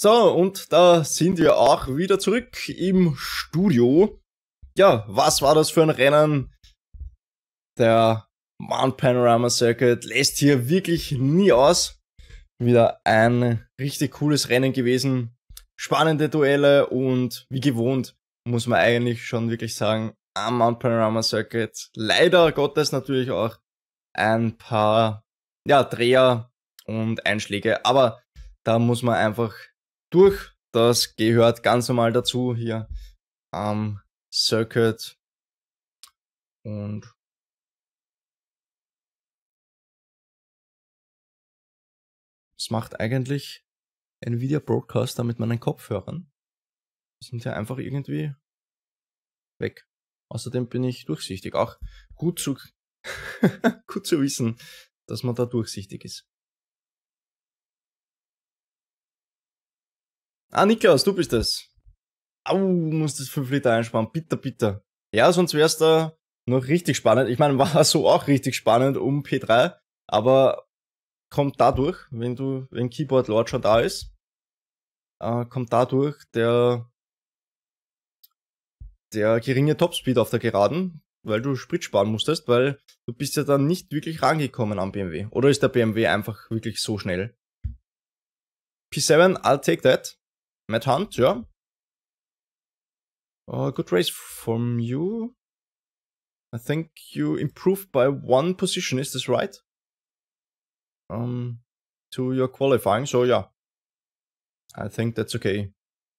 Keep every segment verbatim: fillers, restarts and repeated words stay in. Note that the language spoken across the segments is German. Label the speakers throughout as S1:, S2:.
S1: So, und da sind wir auch wieder zurück im Studio. Ja, was war das für ein Rennen? Der Mount Panorama Circuit lässt hier wirklich nie aus. Wieder ein richtig cooles Rennen gewesen. Spannende Duelle und wie gewohnt muss man eigentlich schon wirklich sagen, am Mount Panorama Circuit leider Gottes natürlich auch ein paar ja, Dreher und Einschläge, aber da muss man einfach durch. Das gehört ganz normal dazu hier am Circuit. Und was macht eigentlich Nvidia Broadcaster mit meinen Kopfhörern? Die sind ja einfach irgendwie weg. Außerdem bin ich durchsichtig. Auch gut zu, gut zu wissen, dass man da durchsichtig ist. Ah, Niklas, du bist es. Au, musst das fünf Liter einsparen. Bitter, bitter. Ja, sonst wär's da noch richtig spannend. Ich meine, war so auch richtig spannend um P drei, aber kommt dadurch, wenn du, wenn Keyboard Lord schon da ist, äh, kommt dadurch der, der geringe Topspeed auf der Geraden, weil du Sprit sparen musstest, weil du bist ja dann nicht wirklich rangekommen am B M W. Oder ist der B M W einfach wirklich so schnell? P seven, I'll take that. Matt Hunt, ja. Uh, good race from you. I think you improved by one position, is this right? Um, to your qualifying, so yeah. I think that's okay.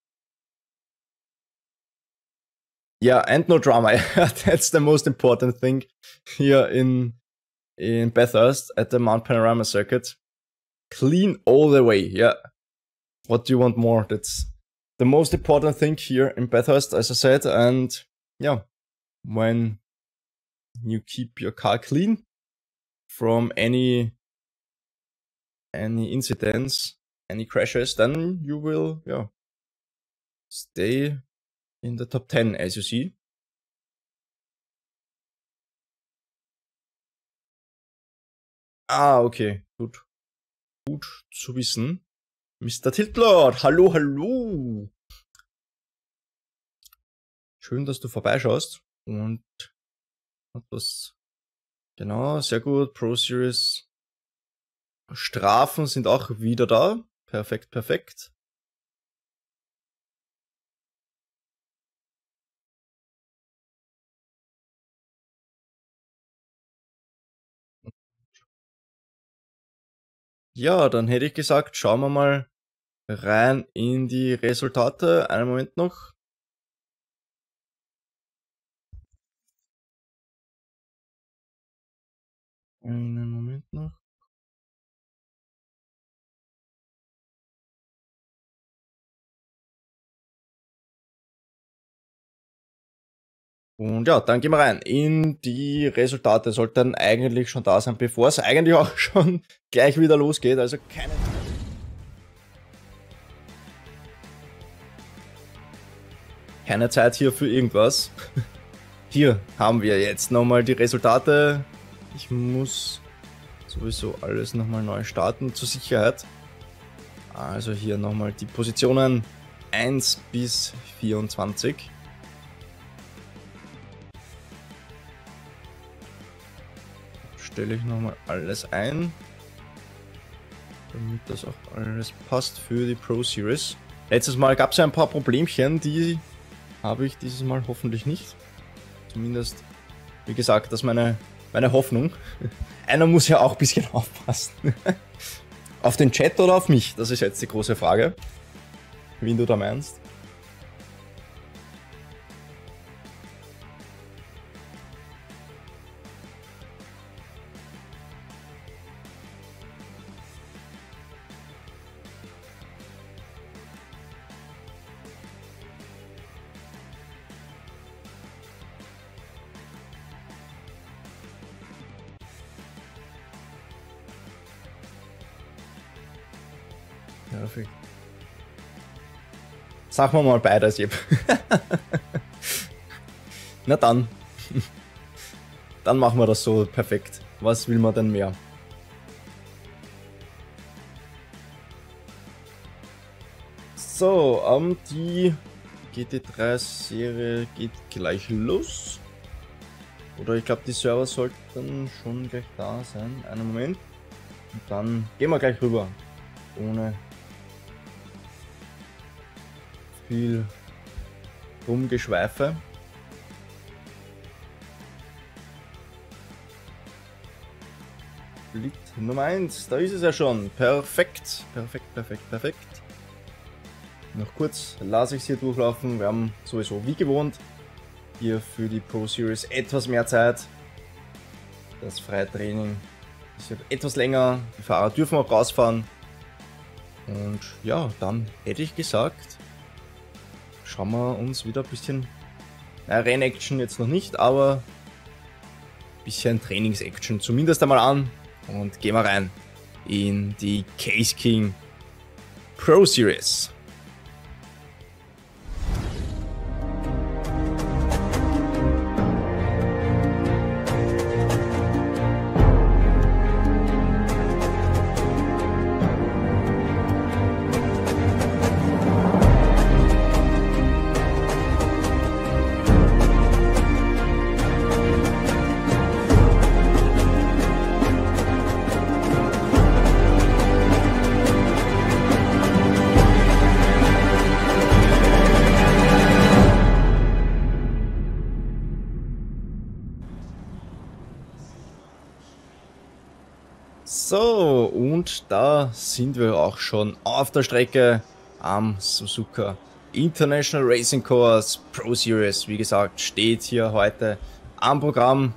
S1: Yeah, and no drama. That's the most important thing here in in Bathurst at the Mount Panorama Circuit. Clean all the way, yeah. What do you want more? That's the most important thing here in Bathurst, as I said, and yeah, when you keep your car clean from any any incidents, any crashes, then you will, yeah, stay in the top ten, as you see. Ah, okay, gut. Gut zu wissen. Mister Tiltlord, hallo, hallo. Schön, dass du vorbeischaust. Und das, genau, sehr gut. Pro Series Strafen sind auch wieder da. Perfekt, perfekt. Ja, dann hätte ich gesagt, schauen wir mal rein in die Resultate. Einen Moment noch. Einen Moment noch. Und ja, dann gehen wir rein in die Resultate. Sollten eigentlich schon da sein, bevor es eigentlich auch schon gleich wieder losgeht. Also keine... Keine Zeit hier für irgendwas. Hier haben wir jetzt nochmal die Resultate. Ich muss sowieso alles nochmal neu starten zur Sicherheit. Also hier nochmal die Positionen eins bis vierundzwanzig. Stelle ich nochmal alles ein, damit das auch alles passt für die Pro Series. Letztes Mal gab es ja ein paar Problemchen, die habe ich dieses Mal hoffentlich nicht. Zumindest, wie gesagt, das ist meine, meine Hoffnung. Einer muss ja auch ein bisschen aufpassen. Auf den Chat oder auf mich? Das ist jetzt die große Frage. Wen du da meinst. Perfekt. Sagen wir mal beides, Jeb. Na dann. Dann machen wir das so perfekt. Was will man denn mehr? So, ähm, die G T drei Serie geht gleich los. Oder ich glaube, die Server sollten schon gleich da sein. Einen Moment. Und dann gehen wir gleich rüber. Ohne viel Rumgeschweife. Lied Nummer eins, da ist es ja schon. Perfekt, perfekt, perfekt, perfekt. Noch kurz lasse ich es hier durchlaufen. Wir haben sowieso wie gewohnt hier für die Pro Series etwas mehr Zeit. Das Freitraining ist etwas länger. Die Fahrer dürfen auch rausfahren. Und ja, dann hätte ich gesagt, schauen wir uns wieder ein bisschen, na, Rennaction jetzt noch nicht, aber ein bisschen Trainings-Action zumindest einmal an. Und gehen wir rein in die Case King Pro Series. So, und da sind wir auch schon auf der Strecke am Suzuka International Racing Course Pro Series. Wie gesagt, steht hier heute am Programm.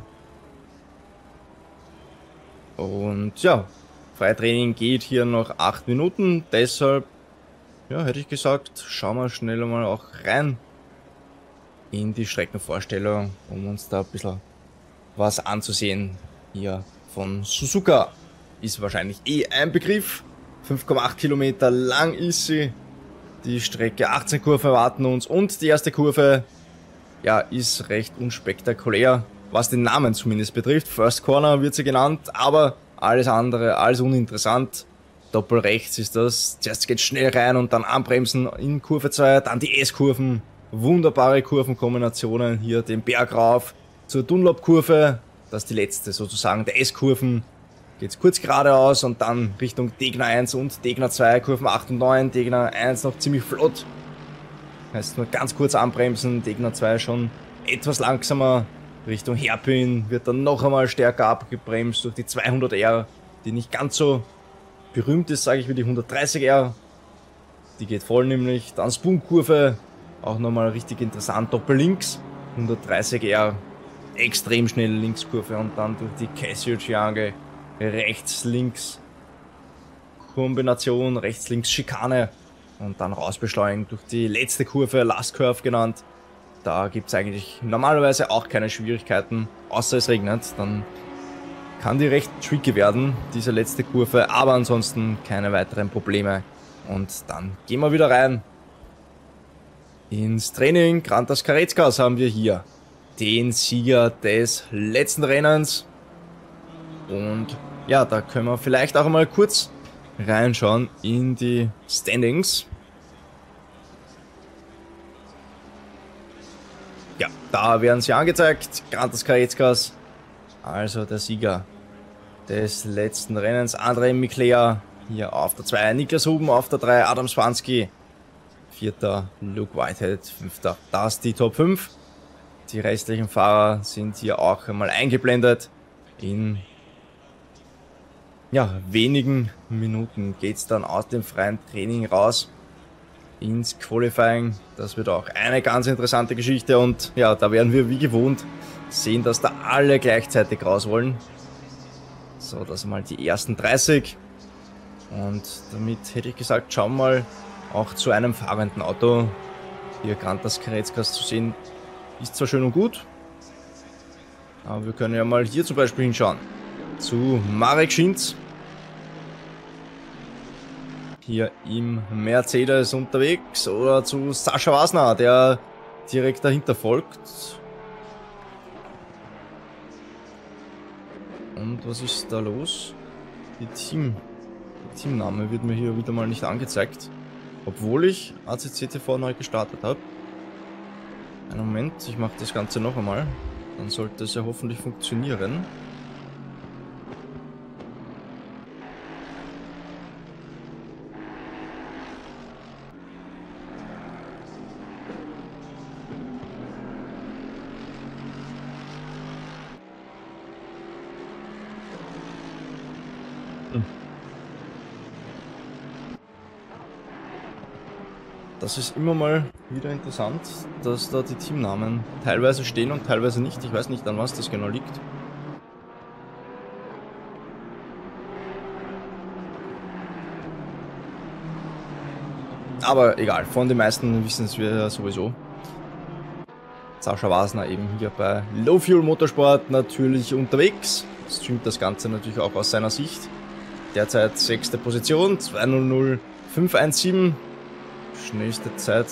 S1: Und ja, Freitraining geht hier noch acht Minuten. Deshalb, ja, hätte ich gesagt, schauen wir schnell mal auch rein in die Streckenvorstellung, um uns da ein bisschen was anzusehen hier von Suzuka. Ist wahrscheinlich eh ein Begriff. fünf Komma acht Kilometer lang ist sie. Die Strecke, achtzehn Kurven erwarten uns und die erste Kurve, ja, ist recht unspektakulär, was den Namen zumindest betrifft. First Corner wird sie genannt, aber alles andere als uninteressant. Doppel rechts ist das. Zuerst geht schnell rein und dann anbremsen in Kurve zwei, dann die S-Kurven. Wunderbare Kurvenkombinationen hier den Berg rauf zur Dunlop-Kurve. Das ist die letzte sozusagen der S-Kurven. Geht's kurz geradeaus und dann Richtung Degner eins und Degner zwei, Kurven acht und neun, Degner eins noch ziemlich flott. Heißt nur ganz kurz anbremsen, Degner zwei schon etwas langsamer. Richtung Hairpin wird dann noch einmal stärker abgebremst durch die zweihundert R, die nicht ganz so berühmt ist, sage ich, wie die hundertdreißig R. Die geht voll nämlich. Dann Spoon-Kurve, auch nochmal richtig interessant, Doppel links, hundertdreißig R, extrem schnelle Linkskurve und dann durch die Casio Triangle. Rechts-Links Kombination, rechts-links Schikane und dann rausbeschleunigen durch die letzte Kurve, Last Curve genannt. Da gibt es eigentlich normalerweise auch keine Schwierigkeiten, außer es regnet, dann kann die recht tricky werden, diese letzte Kurve, aber ansonsten keine weiteren Probleme. Und dann gehen wir wieder rein ins Training. Grantas Kareckas haben wir hier den Sieger des letzten Rennens. Und ja, da können wir vielleicht auch mal kurz reinschauen in die Standings. Ja, da werden sie angezeigt. Grantas Kareckas, also der Sieger des letzten Rennens. Andrej Miklea hier auf der zwei, Niklas Huben auf der drei, Adam Swanski. Vierter Luke Whitehead, fünfter. Das die Top fünf. Die restlichen Fahrer sind hier auch einmal eingeblendet. In ja, wenigen Minuten geht es dann aus dem freien Training raus ins Qualifying. Das wird auch eine ganz interessante Geschichte und ja, da werden wir wie gewohnt sehen, dass da alle gleichzeitig raus wollen. So, das sind mal die ersten dreißig und damit hätte ich gesagt, schauen wir mal auch zu einem fahrenden Auto. Hier Grantas Kareckas zu sehen, ist zwar schön und gut, aber wir können ja mal hier zum Beispiel hinschauen. Zu Marek Schinz. Hier im Mercedes unterwegs oder zu Sascha Wasner, der direkt dahinter folgt. Und was ist da los? Die Team, der Teamname wird mir hier wieder mal nicht angezeigt. Obwohl ich A C C T V neu gestartet habe. Einen Moment, ich mache das Ganze noch einmal. Dann sollte es ja hoffentlich funktionieren. Das ist immer mal wieder interessant, dass da die Teamnamen teilweise stehen und teilweise nicht. Ich weiß nicht, an was das genau liegt. Aber egal, von den meisten wissen es wir ja sowieso. Sascha Wasner eben hier bei Low Fuel Motorsport natürlich unterwegs. Streamt das Ganze natürlich auch aus seiner Sicht. Derzeit sechste Position, zwei null null fünf eins sieben. Schnellste Zeit.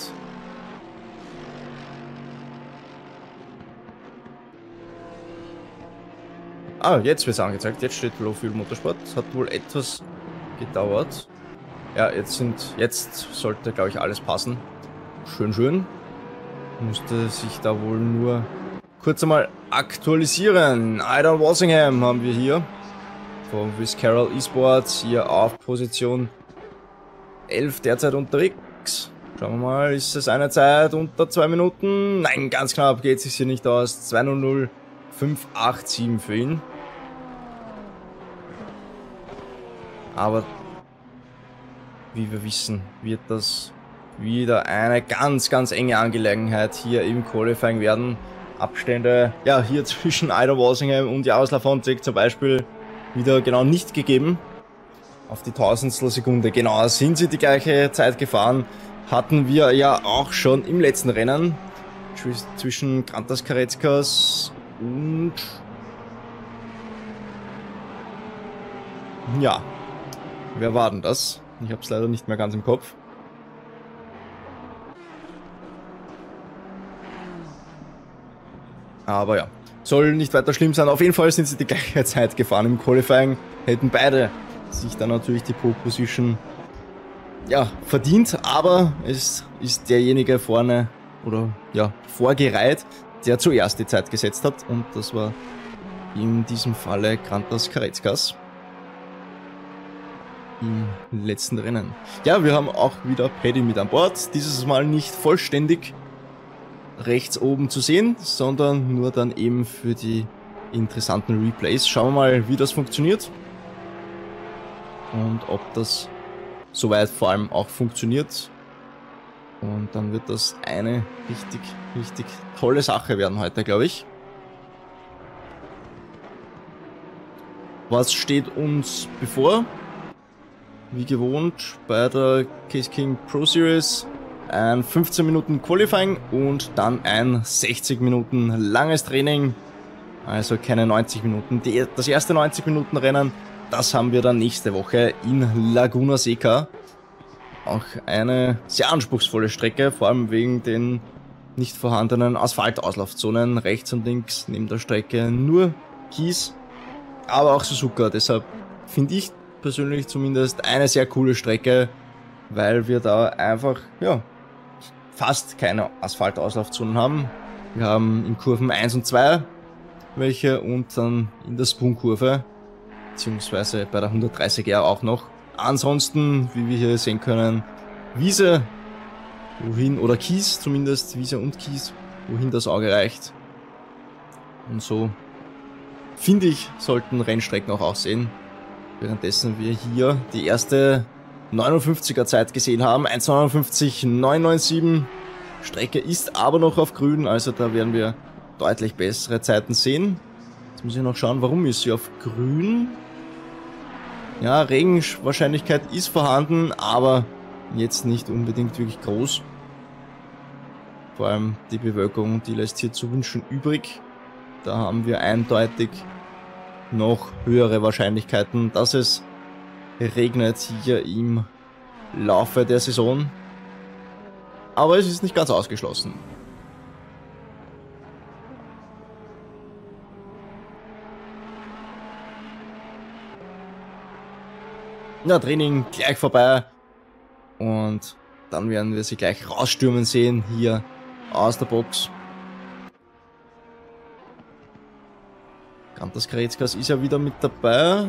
S1: Ah, jetzt wird es angezeigt. Jetzt steht Low Fuel Motorsport. Das hat wohl etwas gedauert. Ja, jetzt sind, jetzt sollte, glaube ich, alles passen. Schön, schön. Musste sich da wohl nur kurz einmal aktualisieren. Aidan Walsingham haben wir hier. Von Visceral Esports hier auf Position elf derzeit unterwegs. Schauen wir mal, ist es eine Zeit unter zwei Minuten? Nein, ganz knapp geht es sich hier nicht aus. zwei null null fünf acht sieben für ihn. Aber wie wir wissen, wird das wieder eine ganz, ganz enge Angelegenheit hier im Qualifying werden. Abstände, ja, hier zwischen Aidan Walsingham und Jaroslav Honzek zum Beispiel wieder genau nicht gegeben. Auf die Tausendstel Sekunde, genau, sind sie die gleiche Zeit gefahren. Hatten wir ja auch schon im letzten Rennen zwischen Grantas Karetskas und... Ja, wer war denn das? Ich habe es leider nicht mehr ganz im Kopf. Aber ja, soll nicht weiter schlimm sein. Auf jeden Fall sind sie die gleiche Zeit gefahren im Qualifying. Hätten beide sich dann natürlich die Pole Position ja, verdient. Aber es ist derjenige vorne oder ja, vorgereiht, der zuerst die Zeit gesetzt hat. Und das war in diesem Falle Grantas Karetskas. Im letzten Rennen. Ja, wir haben auch wieder Paddy mit an Bord. Dieses Mal nicht vollständig rechts oben zu sehen, sondern nur dann eben für die interessanten Replays. Schauen wir mal, wie das funktioniert. Und ob das soweit vor allem auch funktioniert. Und dann wird das eine richtig, richtig tolle Sache werden heute, glaube ich. Was steht uns bevor? Wie gewohnt bei der Case King Pro Series ein fünfzehn Minuten Qualifying und dann ein sechzig Minuten langes Training, also keine neunzig Minuten. Die, das erste neunzig Minuten Rennen, das haben wir dann nächste Woche in Laguna Seca. Auch eine sehr anspruchsvolle Strecke, vor allem wegen den nicht vorhandenen Asphaltauslaufzonen rechts und links neben der Strecke nur Kies, aber auch Suzuka. Deshalb finde ich persönlich zumindest eine sehr coole Strecke, weil wir da einfach ja fast keine Asphaltauslaufzonen haben. Wir haben in Kurven eins und zwei welche und dann in der Spoon-Kurve, beziehungsweise bei der hundertdreißig R auch noch. Ansonsten, wie wir hier sehen können, Wiese, wohin, oder Kies zumindest, Wiese und Kies, wohin das Auge reicht. Und so, finde ich, sollten Rennstrecken auch aussehen. Währenddessen wir hier die erste neunundfünfziger Zeit gesehen haben. eins neunundfünfzig neun neun sieben. Strecke ist aber noch auf grün, also da werden wir deutlich bessere Zeiten sehen. Jetzt muss ich noch schauen, warum ist sie auf grün? Ja, Regenwahrscheinlichkeit ist vorhanden, aber jetzt nicht unbedingt wirklich groß. Vor allem die Bewölkung, die lässt hier zu wünschen übrig. Da haben wir eindeutig noch höhere Wahrscheinlichkeiten, dass es regnet hier im Laufe der Saison. Aber es ist nicht ganz ausgeschlossen. Ja, Training gleich vorbei. Und dann werden wir sie gleich rausstürmen sehen, hier aus der Box. Grantas Kareckas ist ja wieder mit dabei.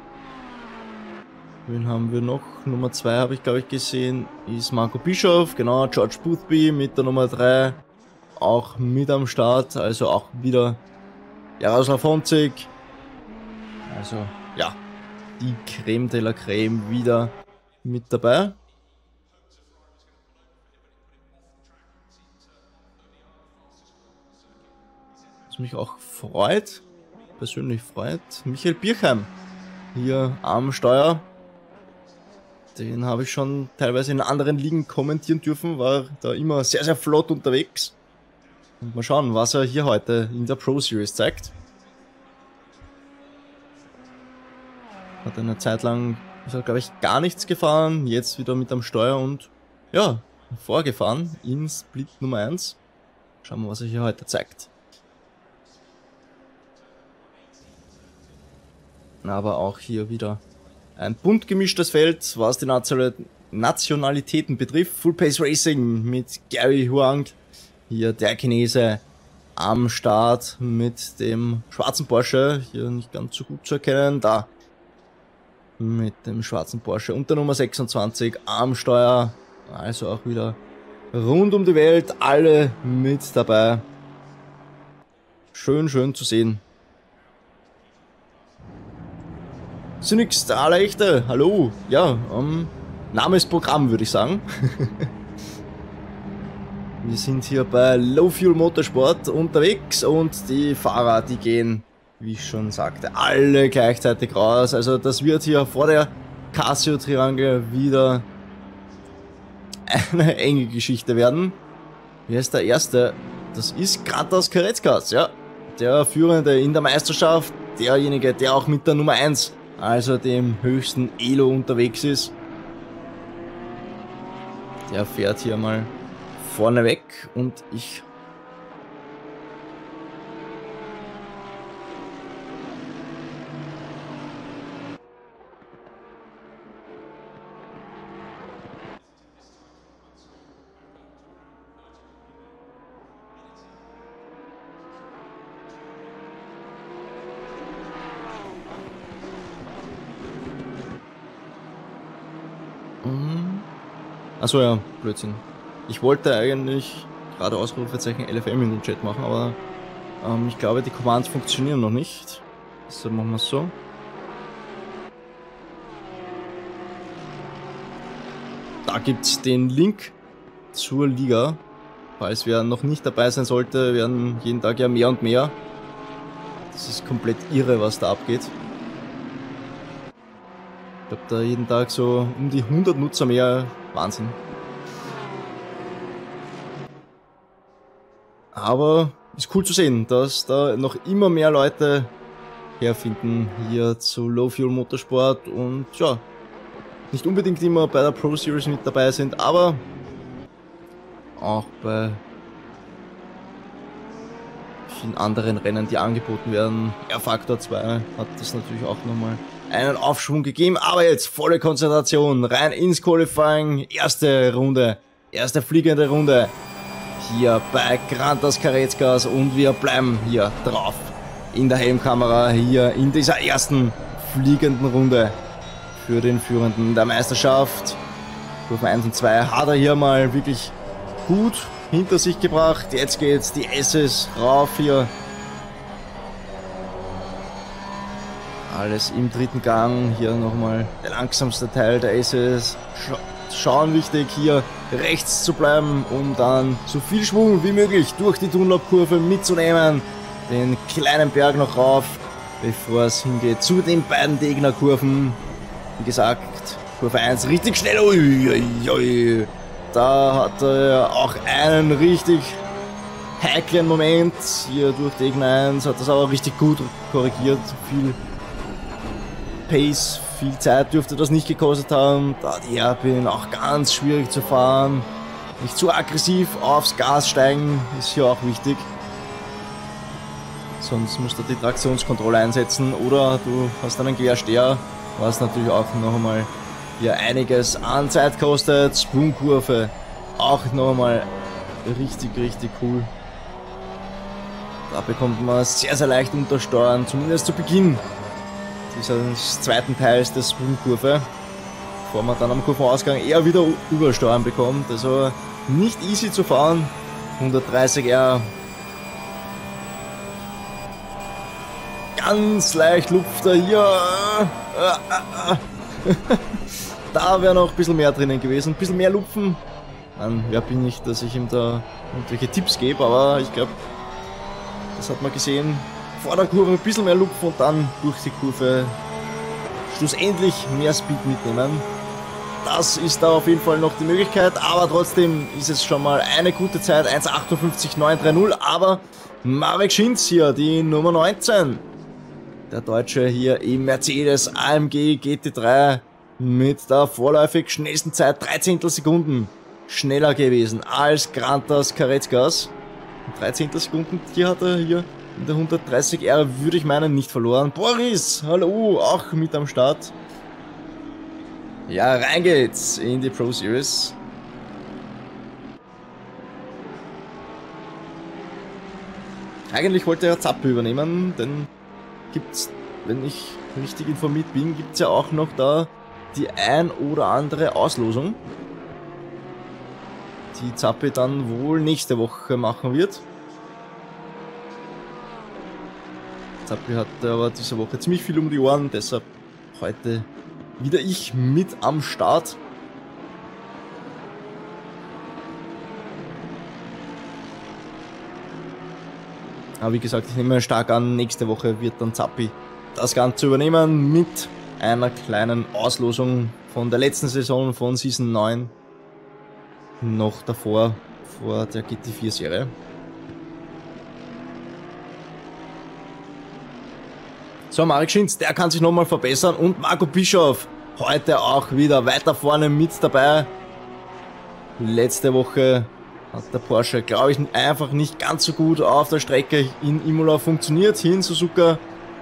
S1: Wen haben wir noch? Nummer zwei habe ich glaube ich gesehen, ist Marco Bischof, genau, George Boothby mit der Nummer drei auch mit am Start, also auch wieder Jaroslav Honzek. Also ja, die Creme de la Creme wieder mit dabei. Was mich auch freut, persönlich freut, Michael Birchheim hier am Steuer. Den habe ich schon teilweise in anderen Ligen kommentieren dürfen, war da immer sehr, sehr flott unterwegs. Und mal schauen, was er hier heute in der Pro Series zeigt. Hat eine Zeit lang, ist er, glaube ich, gar nichts gefahren, jetzt wieder mit am Steuer und ja, vorgefahren in Split Nummer eins. Schauen wir, was er hier heute zeigt. Aber auch hier wieder ein bunt gemischtes Feld, was die Nationalitäten betrifft. Full Pace Racing mit Gary Huang, hier der Chinese am Start mit dem schwarzen Porsche, hier nicht ganz so gut zu erkennen, da mit dem schwarzen Porsche und der Nummer sechsundzwanzig am Steuer, also auch wieder rund um die Welt, alle mit dabei. Schön, schön zu sehen. Synix, der Allerechte, hallo, ja, ähm, Name ist Programm, würde ich sagen. Wir sind hier bei Low Fuel Motorsport unterwegs und die Fahrer, die gehen, wie ich schon sagte, alle gleichzeitig raus. Also das wird hier vor der Casio Triangle wieder eine enge Geschichte werden. Wer ist der Erste? Das ist Grantas Kareckas, ja, der Führende in der Meisterschaft, derjenige, der auch mit der Nummer eins, also dem höchsten Elo unterwegs ist. Der fährt hier mal vorne weg und ich Achso, ja, Blödsinn. Ich wollte eigentlich gerade Ausrufezeichen L F M in den Chat machen, aber ähm, ich glaube, die Commands funktionieren noch nicht. So machen wir es so. Da gibt es den Link zur Liga. Falls wer noch nicht dabei sein sollte, werden jeden Tag ja mehr und mehr. Das ist komplett irre, was da abgeht. Ich glaube, da jeden Tag so um die hundert Nutzer mehr. Wahnsinn. Aber ist cool zu sehen, dass da noch immer mehr Leute herfinden hier zu Low Fuel Motorsport und ja, nicht unbedingt immer bei der Pro Series mit dabei sind, aber auch bei vielen anderen Rennen, die angeboten werden. R Factor zwei hat das natürlich auch nochmal einen Aufschwung gegeben, aber jetzt volle Konzentration, rein ins Qualifying, erste Runde, erste fliegende Runde hier bei Grantas Kareckas und wir bleiben hier drauf in der Helmkamera, hier in dieser ersten fliegenden Runde für den Führenden der Meisterschaft. Kurven eins und zwei hat er hier mal wirklich gut hinter sich gebracht, jetzt geht's die S's rauf hier. Alles im dritten Gang, hier nochmal der langsamste Teil der S S. Scha schauen wichtig, hier rechts zu bleiben, um dann so viel Schwung wie möglich durch die Dunlop-Kurve mitzunehmen. Den kleinen Berg noch rauf, bevor es hingeht zu den beiden Degner-Kurven. Wie gesagt, Kurve eins richtig schnell. Ui, ui, ui. Da hat er auch einen richtig heiklen Moment. Hier durch Degner eins hat das aber richtig gut korrigiert. Viel Pace, viel Zeit dürfte das nicht gekostet haben. Da die Hairpin auch ganz schwierig zu fahren. Nicht zu aggressiv aufs Gas steigen, ist hier auch wichtig. Sonst musst du die Traktionskontrolle einsetzen oder du hast einen Quersteher, was natürlich auch noch einmal hier einiges an Zeit kostet. Sprungkurve auch nochmal richtig, richtig cool. Da bekommt man sehr, sehr leicht untersteuern, zumindest zu Beginn dieses zweiten Teils der Sprungkurve, bevor man dann am Kurvenausgang eher wieder Übersteuern bekommt. Also nicht easy zu fahren. hundertdreißig R. Ganz leicht lupft er hier. Da wäre noch ein bisschen mehr drinnen gewesen. Ein bisschen mehr lupfen. Dann, wer bin ich, dass ich ihm da irgendwelche Tipps gebe, aber ich glaube, das hat man gesehen. Vor der Kurve ein bisschen mehr lupfen und dann durch die Kurve schlussendlich mehr Speed mitnehmen. Das ist da auf jeden Fall noch die Möglichkeit, aber trotzdem ist es schon mal eine gute Zeit. eins achtundfünfzig neun dreißig, aber Marek Schinz hier, die Nummer neunzehn. Der Deutsche hier im Mercedes A M G G T drei mit der vorläufig schnellsten Zeit dreizehn Sekunden schneller gewesen als Grantas Kareckas. dreizehn Sekunden, hier hat er hier in der hundertdreißig R, würde ich meinen, nicht verloren. Boris, hallo, auch mit am Start. Ja, rein geht's in die Pro Series. Eigentlich wollte er Zappe übernehmen, denn gibt's, wenn ich richtig informiert bin, gibt's ja auch noch da die ein oder andere Auslosung, die Zappe dann wohl nächste Woche machen wird. Zappe hat aber diese Woche ziemlich viel um die Ohren, deshalb heute wieder ich mit am Start. Aber wie gesagt, ich nehme stark an, nächste Woche wird dann Zappi das Ganze übernehmen mit einer kleinen Auslosung von der letzten Saison von Season neun. Noch davor, vor der G T vier Serie. So, Marek Schinz, der kann sich nochmal verbessern und Marco Bischof heute auch wieder weiter vorne mit dabei. Letzte Woche hat der Porsche, glaube ich, einfach nicht ganz so gut auf der Strecke in Imola funktioniert. Hier in Suzuka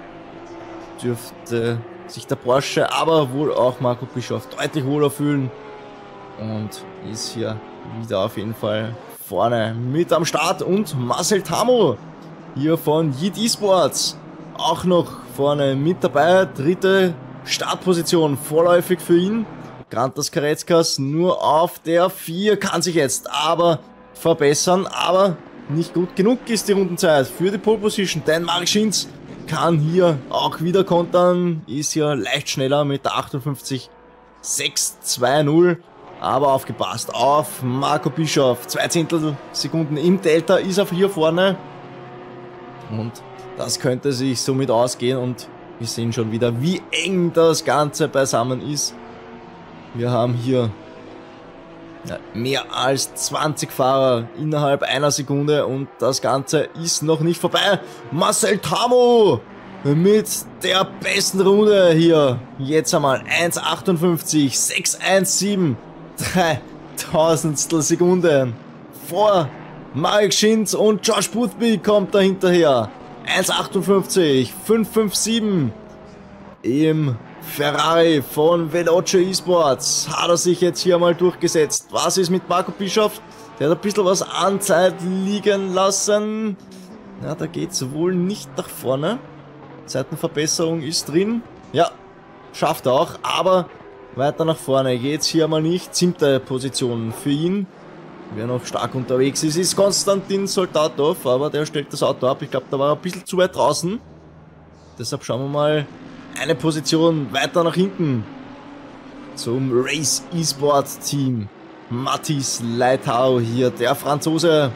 S1: dürfte sich der Porsche, aber wohl auch Marco Bischof deutlich wohler fühlen und ist hier wieder auf jeden Fall vorne mit am Start. Und Marcel Tamo hier von Yeet Esports auch noch vorne mit dabei. Dritte Startposition vorläufig für ihn. Grantas Kareckas nur auf der vier, kann sich jetzt aber verbessern, aber nicht gut genug ist die Rundenzeit für die Pole Position, denn Marek Schinz kann hier auch wieder kontern, ist hier leicht schneller mit der achtundfünfzig sechs zwanzig, aber aufgepasst auf Marco Bischof, zwei Zehntel Sekunden im Delta ist er hier vorne und das könnte sich somit ausgehen und wir sehen schon wieder, wie eng das Ganze beisammen ist. Wir haben hier ja, mehr als zwanzig Fahrer innerhalb einer Sekunde und das Ganze ist noch nicht vorbei. Marcel Tamo mit der besten Runde hier. Jetzt einmal eins achtundfünfzig sechs siebzehn, drei Tausendstel Sekunden vor Marek Schinz und Josh Boothby kommt da hinterher. eins achtundfünfzig fünf fünf sieben im Ferrari von Veloce Esports hat er sich jetzt hier mal durchgesetzt. Was ist mit Marco Bischof? Der hat ein bisschen was an Zeit liegen lassen. Ja, da geht es wohl nicht nach vorne. Zeitenverbesserung ist drin. Ja, schafft er auch, aber weiter nach vorne geht es hier mal nicht. Siebte Position für ihn. Wer noch stark unterwegs ist, ist Konstantin Soldatov, aber der stellt das Auto ab. Ich glaube, da war er ein bisschen zu weit draußen. Deshalb schauen wir mal eine Position weiter nach hinten zum Race Esport Team. Mathis Leitau hier, der Franzose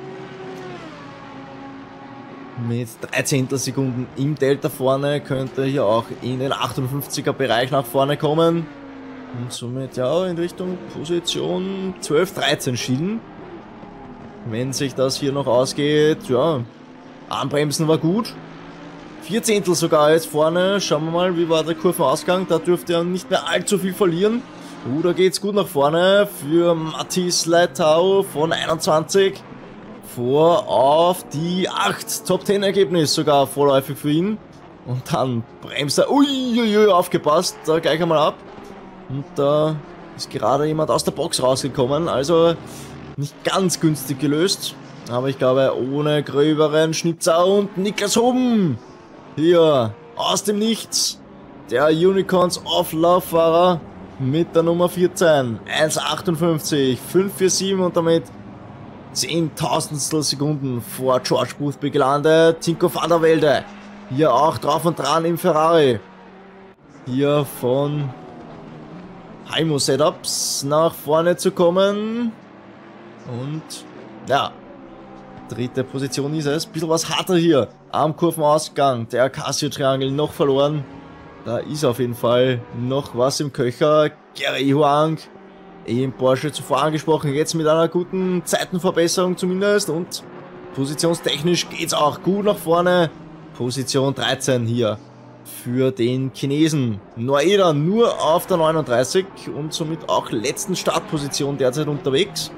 S1: mit dreizehn Sekunden im Delta vorne, könnte hier auch in den achtundfünfziger Bereich nach vorne kommen. Und somit ja in Richtung Position zwölf dreizehn schielen. Wenn sich das hier noch ausgeht, ja, Anbremsen war gut. Vier Zehntel sogar jetzt vorne. Schauen wir mal, wie war der Kurvenausgang. Da dürfte er nicht mehr allzu viel verlieren. Uh, da geht's gut nach vorne für Mathis Leitau von einundzwanzig. Vor auf die acht. Top zehn Ergebnis sogar vorläufig für ihn. Und dann bremst er. Uiuiui, aufgepasst. Da gleich einmal ab. Und da ist gerade jemand aus der Box rausgekommen, also nicht ganz günstig gelöst. Aber ich glaube, ohne gröberen Schnitzer und Niklas Huben. Hier, aus dem Nichts. Der Unicorns of Love Fahrer mit der Nummer vierzehn. eins achtundfünfzig, fünf vier sieben und damit Zehntausendstel Sekunden vor George Boothby gelandet. Tinko van der Velde. Hier auch drauf und dran im Ferrari. Hier von Heimo Setups nach vorne zu kommen. Und ja, dritte Position ist es. Bisschen was harter hier am Kurvenausgang. Der Casio Triangle noch verloren. Da ist auf jeden Fall noch was im Köcher. Gary Huang, eh im Porsche zuvor angesprochen, jetzt mit einer guten Zeitenverbesserung zumindest. Und positionstechnisch geht's auch gut nach vorne. Position dreizehn hier für den Chinesen. Noeda nur auf der neununddreißig und somit auch letzten Startposition derzeit unterwegs.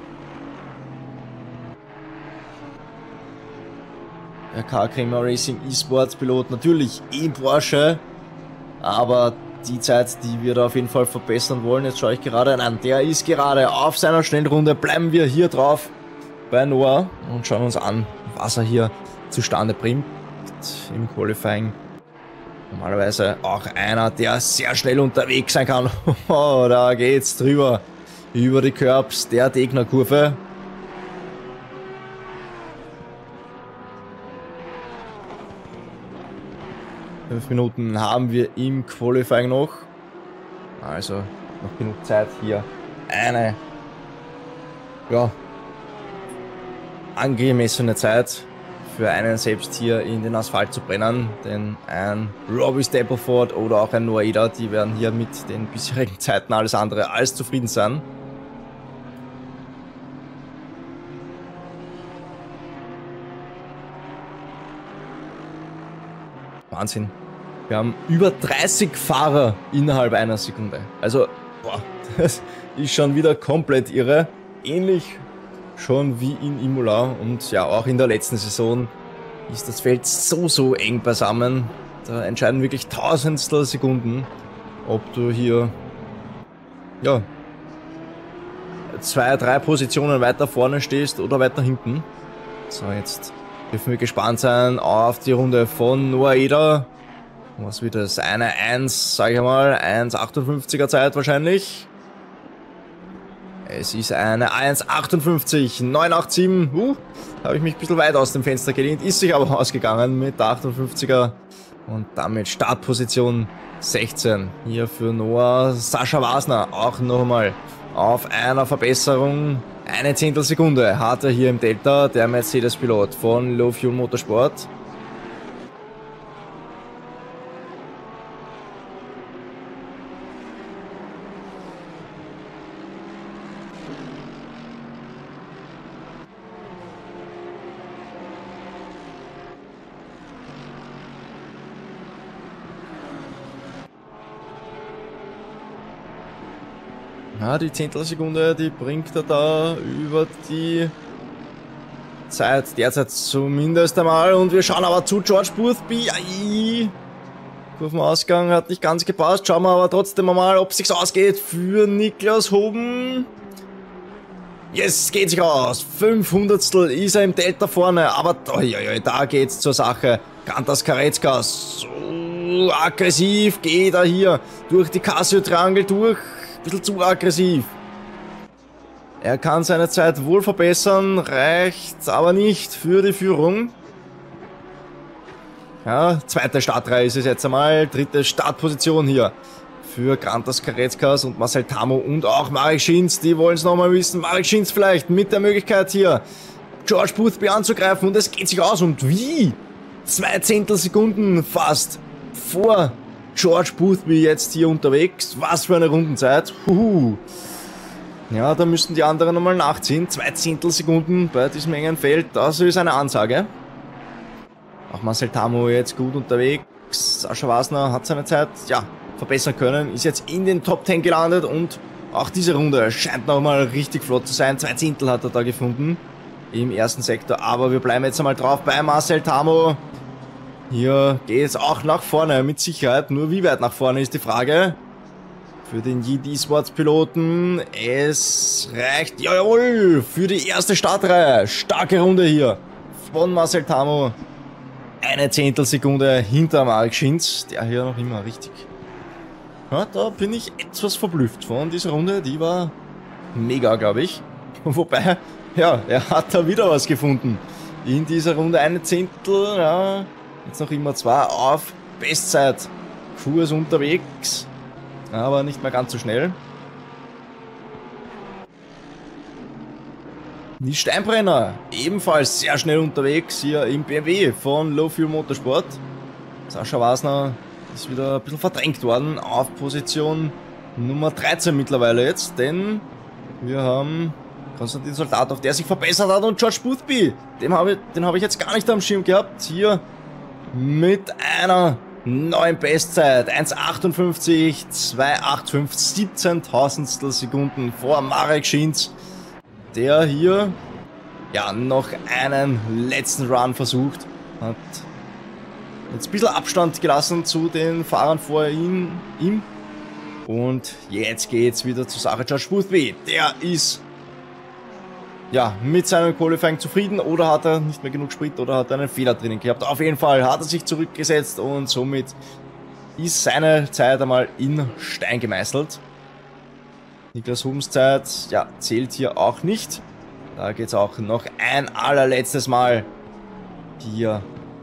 S1: Der K-Kramer Racing eSports Pilot natürlich im Porsche, aber die Zeit, die wir da auf jeden Fall verbessern wollen, jetzt schaue ich gerade, nein, der ist gerade auf seiner Schnellrunde, bleiben wir hier drauf bei Noah und schauen uns an, was er hier zustande bringt im Qualifying. Normalerweise auch einer, der sehr schnell unterwegs sein kann. Oh, da geht's drüber, über die Curbs der Degner-Kurve. Fünf Minuten haben wir im Qualifying noch. Also noch genug Zeit hier eine ja, angemessene Zeit für einen selbst hier in den Asphalt zu brennen. Denn ein Robbie Stappleford oder auch ein Noeda, die werden hier mit den bisherigen Zeiten alles andere als zufrieden sein. Wahnsinn. Wir haben über dreißig Fahrer innerhalb einer Sekunde. Also, boah, das ist schon wieder komplett irre. Ähnlich schon wie in Imola und ja, auch in der letzten Saison ist das Feld so, so eng beisammen. Da entscheiden wirklich Tausendstel Sekunden, ob du hier, ja, zwei, drei Positionen weiter vorne stehst oder weiter hinten. So, jetzt dürfen wir gespannt sein auf die Runde von Noeda. Was wird das? Eine eins, sage ich mal, eins achtundfünfziger Zeit wahrscheinlich. Es ist eine eins achtundfünfzig, neun acht sieben. Uh, habe ich mich ein bisschen weit aus dem Fenster gelehnt, ist sich aber ausgegangen mit der achtundfünfziger. Und damit Startposition sechzehn. Hier für Noah. Sascha Wasner auch nochmal auf einer Verbesserung. Eine Zehntelsekunde hat er hier im Delta, der Mercedes-Pilot von Low Fuel Motorsport. Ja, die Zehntelsekunde, die bringt er da über die Zeit, derzeit zumindest einmal. Und wir schauen aber zu George Boothby. Ai. Kurvenausgang hat nicht ganz gepasst. Schauen wir aber trotzdem mal, ob es sich ausgeht für Niklas Huben. Yes, geht sich aus. fünfhundertstel ist er im Delta vorne. Aber oh, ja, ja, da geht's zur Sache. Kantas Karetzkas. So aggressiv geht er hier durch die Casio Triangle durch. Bisschen zu aggressiv. Er kann seine Zeit wohl verbessern, reicht aber nicht für die Führung. Ja, zweite Startreihe ist es jetzt einmal, dritte Startposition hier für Kantas Karetzkas und Marcel Tamo und auch Marek Schinz, die wollen es nochmal wissen. Marek Schinz vielleicht mit der Möglichkeit hier George Boothby anzugreifen und es geht sich aus und wie? Zwei Zehntelsekunden fast vor George Boothby jetzt hier unterwegs. Was für eine Rundenzeit. Huhu. Ja, da müssten die anderen nochmal nachziehen. Zwei Zehntelsekunden bei diesem engen Feld. Das ist eine Ansage. Auch Marcel Tamo jetzt gut unterwegs. Sascha Wasner hat seine Zeit, ja, verbessern können. Ist jetzt in den Top zehn gelandet und auch diese Runde scheint nochmal richtig flott zu sein. Zwei Zehntel hat er da gefunden im ersten Sektor. Aber wir bleiben jetzt einmal drauf bei Marcel Tamo. Hier geht es auch nach vorne, mit Sicherheit. Nur wie weit nach vorne ist die Frage. für den G D-Sports-Piloten. Es reicht, jawohl, für die erste Startreihe. Starke Runde hier von Marcel Tamo. Eine Zehntelsekunde hinter Marek Schinz, der hier noch immer richtig... Ja, da bin ich etwas verblüfft von dieser Runde. Die war mega, glaube ich. Wobei, ja, er hat da wieder was gefunden. In dieser Runde eine Zehntel, ja, jetzt noch immer zwei auf Bestzeit. Kurs unterwegs, aber nicht mehr ganz so schnell. Die Steinbrenner, ebenfalls sehr schnell unterwegs hier im B M W von Low Fuel Motorsport. Sascha Wasner ist wieder ein bisschen verdrängt worden auf Position Nummer dreizehn mittlerweile jetzt, denn wir haben Konstantin Soldatov, der sich verbessert hat, und George Boothby, den habe ich, den habe ich jetzt gar nicht am Schirm gehabt, hier mit einer neuen Bestzeit, eins achtundfünfzig zweihundertfünfundachtzig, siebzehntausendstel Sekunden vor Marek Schinz, der hier ja noch einen letzten Run versucht hat. Jetzt ein bisschen Abstand gelassen zu den Fahrern vor ihm. ihm. Und jetzt geht's wieder zur Sache. George Boothby, der ist ja mit seinem Qualifying zufrieden, oder hat er nicht mehr genug Sprit, oder hat er einen Fehler drinnen gehabt. Auf jeden Fall hat er sich zurückgesetzt und somit ist seine Zeit einmal in Stein gemeißelt. Niklas Hubens Zeit, ja, zählt hier auch nicht. Da geht's auch noch ein allerletztes Mal hier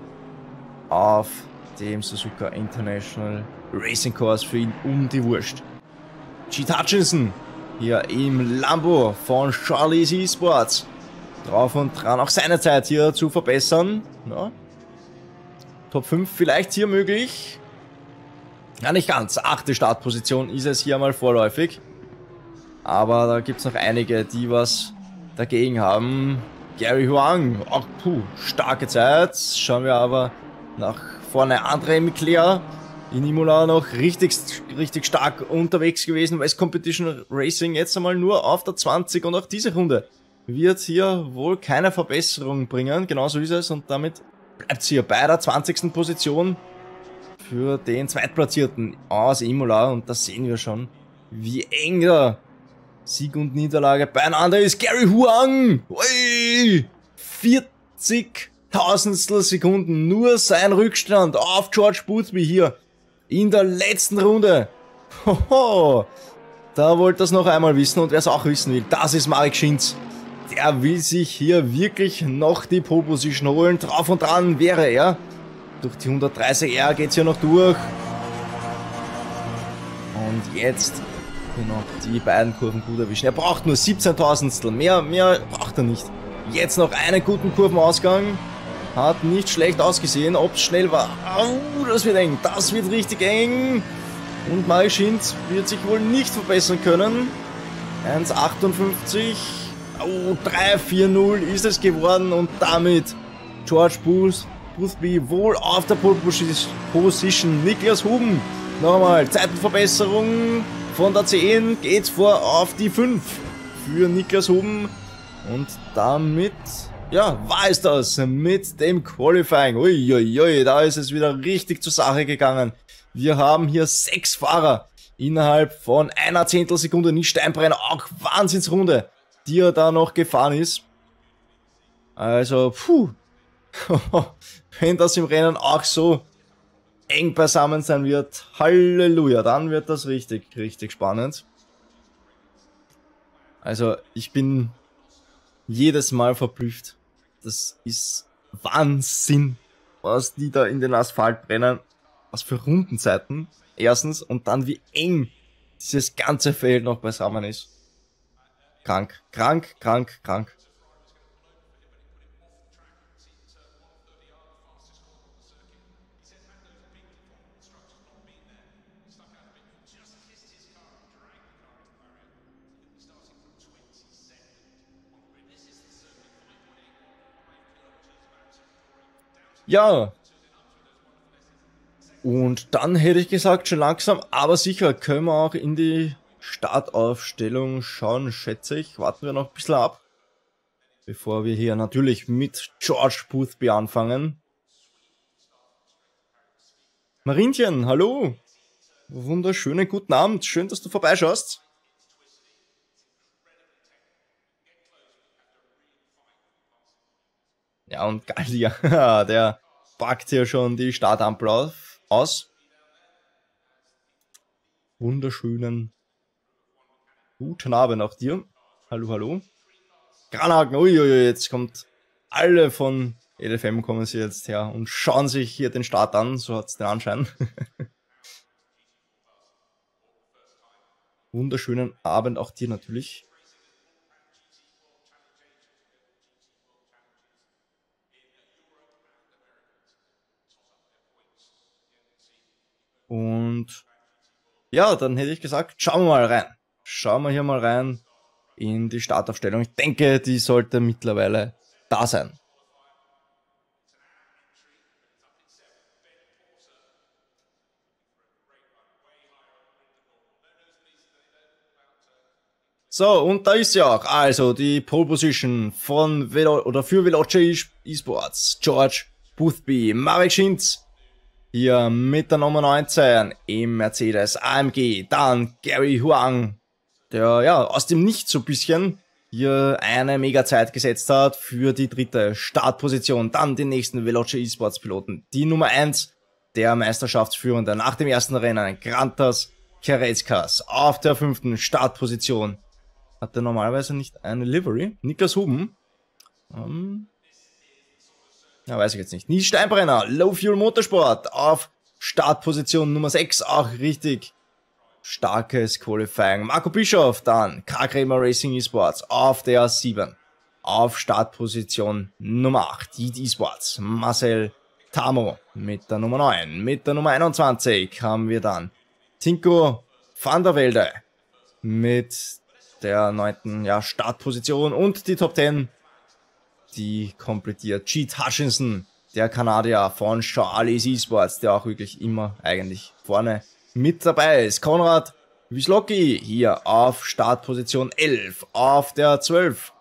S1: auf dem Suzuka International Racing Course für ihn um die Wurst. Pete Hutchinson hier im Lambo von Charlie's Esports. Drauf und dran, auch seine Zeit hier zu verbessern. Ja. Top fünf vielleicht hier möglich. Ja, nicht ganz. Achte Startposition ist es hier mal vorläufig. Aber da gibt es noch einige, die was dagegen haben. Gary Huang, auch puh, starke Zeit. Schauen wir aber nach vorne. André Micler in Imola noch richtig, richtig stark unterwegs gewesen. West Competition Racing jetzt einmal nur auf der zwanzig, und auch diese Runde wird hier wohl keine Verbesserung bringen. Genauso ist es, und damit bleibt es hier bei der zwanzigsten Position für den Zweitplatzierten aus Imola, und da sehen wir schon, wie eng da Sieg und Niederlage beieinander ist. Gary Huang, ui, vierzigtausendstel Sekunden, nur sein Rückstand auf George Boothby hier in der letzten Runde. Hoho, da wollte das noch einmal wissen, und wer es auch wissen will, das ist Marek Schinz. Der will sich hier wirklich noch die Pole Position holen. Drauf und dran wäre er. Durch die hundertdreißig R geht es hier noch durch. Und jetzt noch die beiden Kurven gut erwischen. Er braucht nur siebzehntausendstel. Mehr, mehr braucht er nicht. Jetzt noch einen guten Kurvenausgang. Hat nicht schlecht ausgesehen. Ob es schnell war. Oh, das wird eng. Das wird richtig eng. Und Marek Schinz wird sich wohl nicht verbessern können. eins achtundfünfzig. Oh, drei vier null ist es geworden. Und damit George Booth, Boothby wohl auf der Pole Position. Niklas Huben. Nochmal Zeitenverbesserung. Von der zehn geht's vor auf die fünf für Niklas Huben. Und damit, ja, war es das mit dem Qualifying. Uiuiui, ui, ui, da ist es wieder richtig zur Sache gegangen. Wir haben hier sechs Fahrer innerhalb von einer Zehntelsekunde. Nicht Steinbrenner, auch Wahnsinnsrunde, die er da noch gefahren ist. Also, puh, wenn das im Rennen auch so eng beisammen sein wird, Halleluja, dann wird das richtig, richtig spannend. Also, ich bin jedes Mal verblüfft. Das ist Wahnsinn, was die da in den Asphalt brennen. Was für Rundenzeiten, erstens, und dann wie eng dieses ganze Feld noch beisammen ist. Krank, krank, krank, krank. Ja. Und dann hätte ich gesagt, schon langsam, aber sicher können wir auch in die Startaufstellung schauen, schätze ich. Warten wir noch ein bisschen ab, bevor wir hier natürlich mit George Boothby anfangen. Marinchen, hallo. wunderschönen guten Abend. Schön, dass du vorbeischaust. Ja, und Gallia, der packt hier schon die Startampel aus. Wunderschönen guten Abend auch dir. Hallo, hallo. Granhagen, uiuiui, jetzt kommt alle von L F M kommen sie jetzt her und schauen sich hier den Start an, so hat es den Anschein. Wunderschönen Abend auch dir natürlich. Und ja, dann hätte ich gesagt, schauen wir mal rein. Schauen wir hier mal rein in die Startaufstellung. Ich denke, die sollte mittlerweile da sein. So, und da ist sie auch. Also die Pole Position von Velo oder für Veloce Esports. George Boothby, Marek Schinz. Hier mit der Nummer neunzehn im Mercedes A M G. Dann Gary Huang, der ja aus dem Nichts so ein bisschen hier eine Mega-Zeit gesetzt hat für die dritte Startposition. Dann den nächsten Veloce Esports Piloten. Die Nummer eins, der Meisterschaftsführende nach dem ersten Rennen, Grantas Keretskas auf der fünften Startposition. Hat er normalerweise nicht eine Livery? Niklas Huben. Ähm, ja, weiß ich jetzt nicht. Nils Steinbrenner, Low Fuel Motorsport auf Startposition Nummer sechs. Auch richtig starkes Qualifying. Marco Bischoff dann. K. Kramer Racing Esports auf der sieben. Auf Startposition Nummer acht. Heat Esports. Marcel Tamo mit der Nummer neun. Mit der Nummer einundzwanzig haben wir dann Tinko van der Velde mit der neunten Ja, Startposition und die Top zehn, die komplettiert Jeet Hutchinson, der Kanadier von Charlie's Esports, der auch wirklich immer eigentlich vorne mit dabei ist. Konrad Wislocki hier auf Startposition elf, auf der zwölf.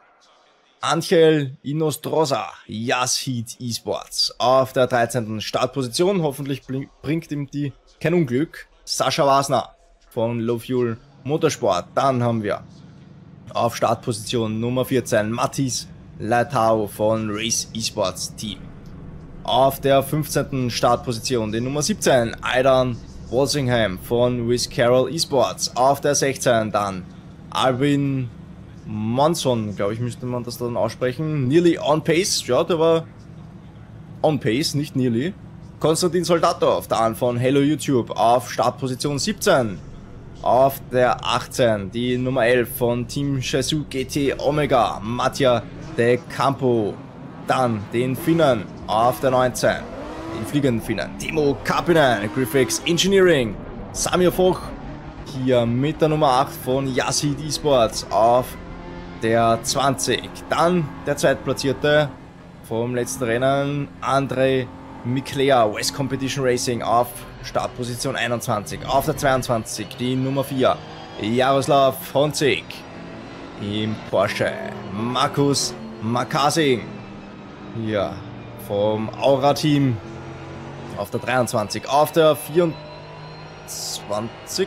S1: Angel Inostroza, Yashid Esports auf der dreizehnten Startposition. Hoffentlich bringt ihm die kein Unglück. Sascha Wasner von Low Fuel Motorsport. Dann haben wir auf Startposition Nummer vierzehn Mathis Leitao von Race Esports Team. Auf der fünfzehnten Startposition die Nummer siebzehn Aidan Walsingham von Wiz Carroll Esports. Auf der sechzehn dann Alvin Monson, glaube ich, müsste man das dann aussprechen. Nearly on pace, ja, der war on pace, nicht nearly. Konstantin Soldatov dann von Hello YouTube auf Startposition siebzehn. Auf der achtzehn die Nummer elf von Team Shazoo G T Omega, Mattia De Campo. Dann den Finnen auf der neunzehn, den fliegenden Finnen, Timo Karpinen, Griffix Engineering, Samir Foch hier mit der Nummer acht von Yashid Esports auf der zwanzig. Dann der zweitplatzierte vom letzten Rennen, Andrei Miklea, West Competition Racing auf Startposition einundzwanzig. Auf der zweiundzwanzig die Nummer vier, Jaroslav Honzik im Porsche. Markus Makasing hier vom Aura-Team auf der dreiundzwanzig. Auf der vierundzwanzig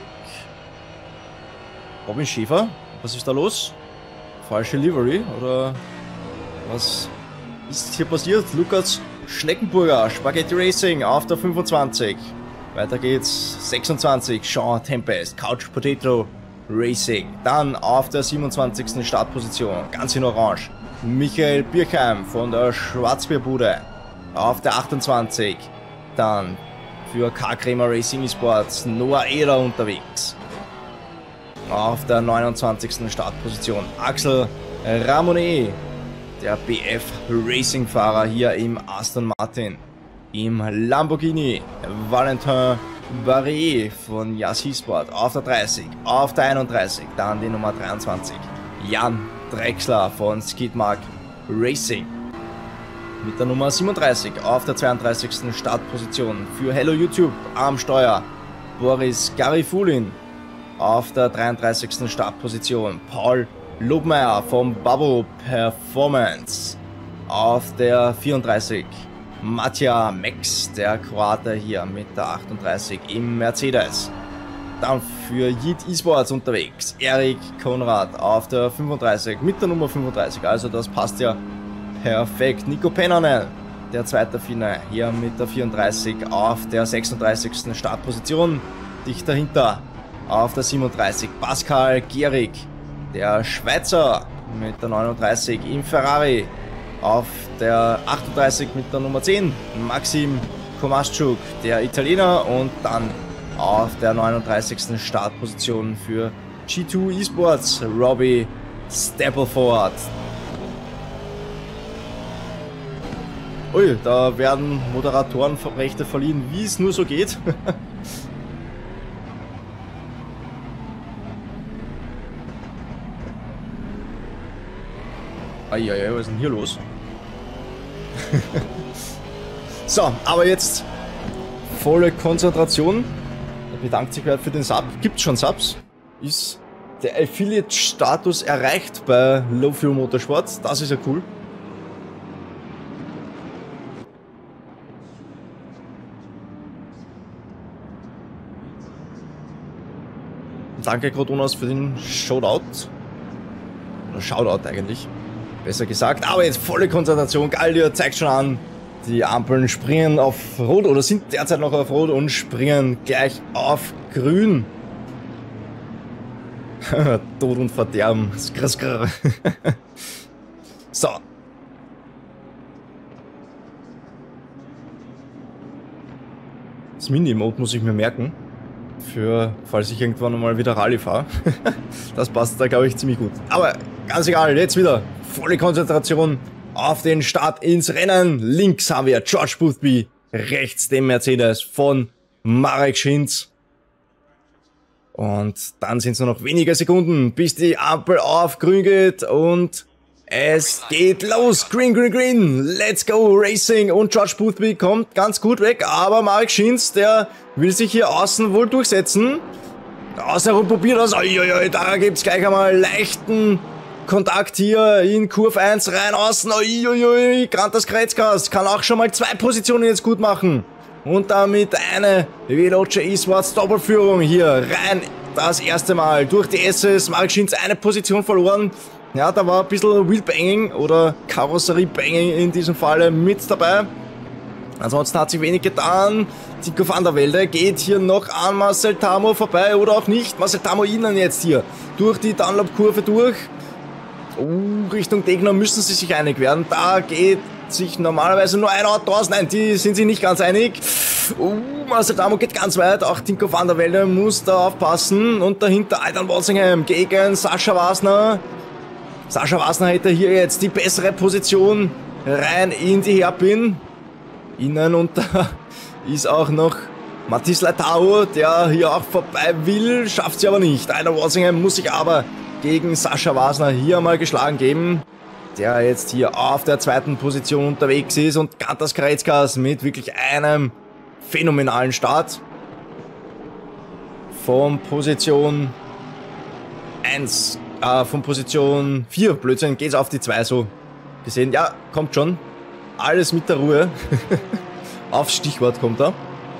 S1: Robin Schäfer. Was ist da los? Falsche Livery oder was ist hier passiert? Lukas Schneckenburger, Spaghetti Racing auf der fünfundzwanzig. Weiter geht's, sechsundzwanzig, Sean Tempest, Couch Potato Racing. Dann auf der siebenundzwanzigsten Startposition, ganz in Orange, Michael Birkheim von der Schwarzbierbude. Auf der achtundzwanzig, dann für K. Kramer Racing Esports, Noah Eder unterwegs. Auf der neunundzwanzigsten Startposition, Axel Ramonet, der B F Racing Fahrer hier im Aston Martin. Im Lamborghini Valentin Barrier von Yas Sport auf der dreißig, auf der einunddreißig, dann die Nummer dreiundzwanzig, Jan Drexler von Skidmark Racing. Mit der Nummer siebenunddreißig auf der zweiunddreißigsten Startposition für Hello YouTube am Steuer, Boris Garifulin. Auf der dreiunddreißigsten Startposition Paul Lobmeier vom Babo Performance. Auf der vierunddreißig Matja Max, der Kroate hier mit der achtunddreißig im Mercedes. Dann für Yeet Esports unterwegs, Erik Konrad auf der fünfunddreißig mit der Nummer fünfunddreißig, also das passt ja perfekt. Nico Pennanen, der zweite Finne, hier mit der vierunddreißig auf der sechsunddreißigsten Startposition. Dicht dahinter auf der siebenunddreißig Pascal Gierig, der Schweizer mit der neununddreißig im Ferrari. Auf der achtunddreißig mit der Nummer zehn Maxim Komaschuk, der Italiener, und dann auf der neununddreißigsten Startposition für G zwei Esports Robbie Stappleford. Ui, da werden Moderatorenrechte verliehen, wie es nur so geht. Eieiei, was ist denn hier los? So, aber jetzt volle Konzentration. Er bedankt sich für den Sub. Gibt schon Subs. Ist der Affiliate-Status erreicht bei Low Fuel Motorsport. Das ist ja cool. Danke, Krotonas, für den Shoutout. Oder Shoutout eigentlich. Besser gesagt. Aber jetzt volle Konzentration. Gallier zeigt schon an. Die Ampeln springen auf Rot oder sind derzeit noch auf Rot und springen gleich auf Grün. Tod und Verderben. Skrr, skrr. So. Das Mini-Mode muss ich mir merken. Für, falls ich irgendwann mal wieder Rallye fahre. Das passt da, glaube ich, ziemlich gut. Aber ganz egal, jetzt wieder volle Konzentration auf den Start ins Rennen. Links haben wir George Boothby, rechts den Mercedes von Marek Schinz. Und dann sind es nur noch wenige Sekunden, bis die Ampel auf grün geht und es geht los. Green, green, green. Let's go Racing. Und George Boothby kommt ganz gut weg, aber Marek Schinz, der will sich hier außen wohl durchsetzen. Außen herum probiert das. Uiuiui, da gibt es gleich einmal leichten Kontakt hier in Kurve eins rein außen. Uiuiui, Grantas Kreuzkast kann auch schon mal zwei Positionen jetzt gut machen. Und damit eine Veloce Esports Doppelführung hier rein. Das erste Mal durch die S S. Marek Schinz eine Position verloren. Ja, da war ein bisschen Wheelbanging oder Karosseriebanging in diesem Falle mit dabei. Ansonsten hat sich wenig getan. Tico van der Velde geht hier noch an Marcel Tamo vorbei oder auch nicht. Marcel Tamo innen jetzt hier durch die Dunlop-Kurve durch. Uh, Richtung Degner müssen sie sich einig werden. Da geht sich normalerweise nur ein Auto aus. Nein, die sind sich nicht ganz einig. Uh, Marcel Tamo geht ganz weit. Auch Tico van der Velde muss da aufpassen. Und dahinter Aidan Walsingham gegen Sascha Wasner. Sascha Wasner hätte hier jetzt die bessere Position rein in die Hairpin. Innen, und da ist auch noch Mathis Leitao, der hier auch vorbei will, schafft sie aber nicht. Aidan Walsingham muss sich aber gegen Sascha Wasner hier mal geschlagen geben, der jetzt hier auf der zweiten Position unterwegs ist, und Grantas Kreuzkas mit wirklich einem phänomenalen Start. Von Position eins, äh, von Position vier, Blödsinn, geht's auf die zwei so gesehen. Ja, kommt schon. Alles mit der Ruhe. Aufs Stichwort kommt er.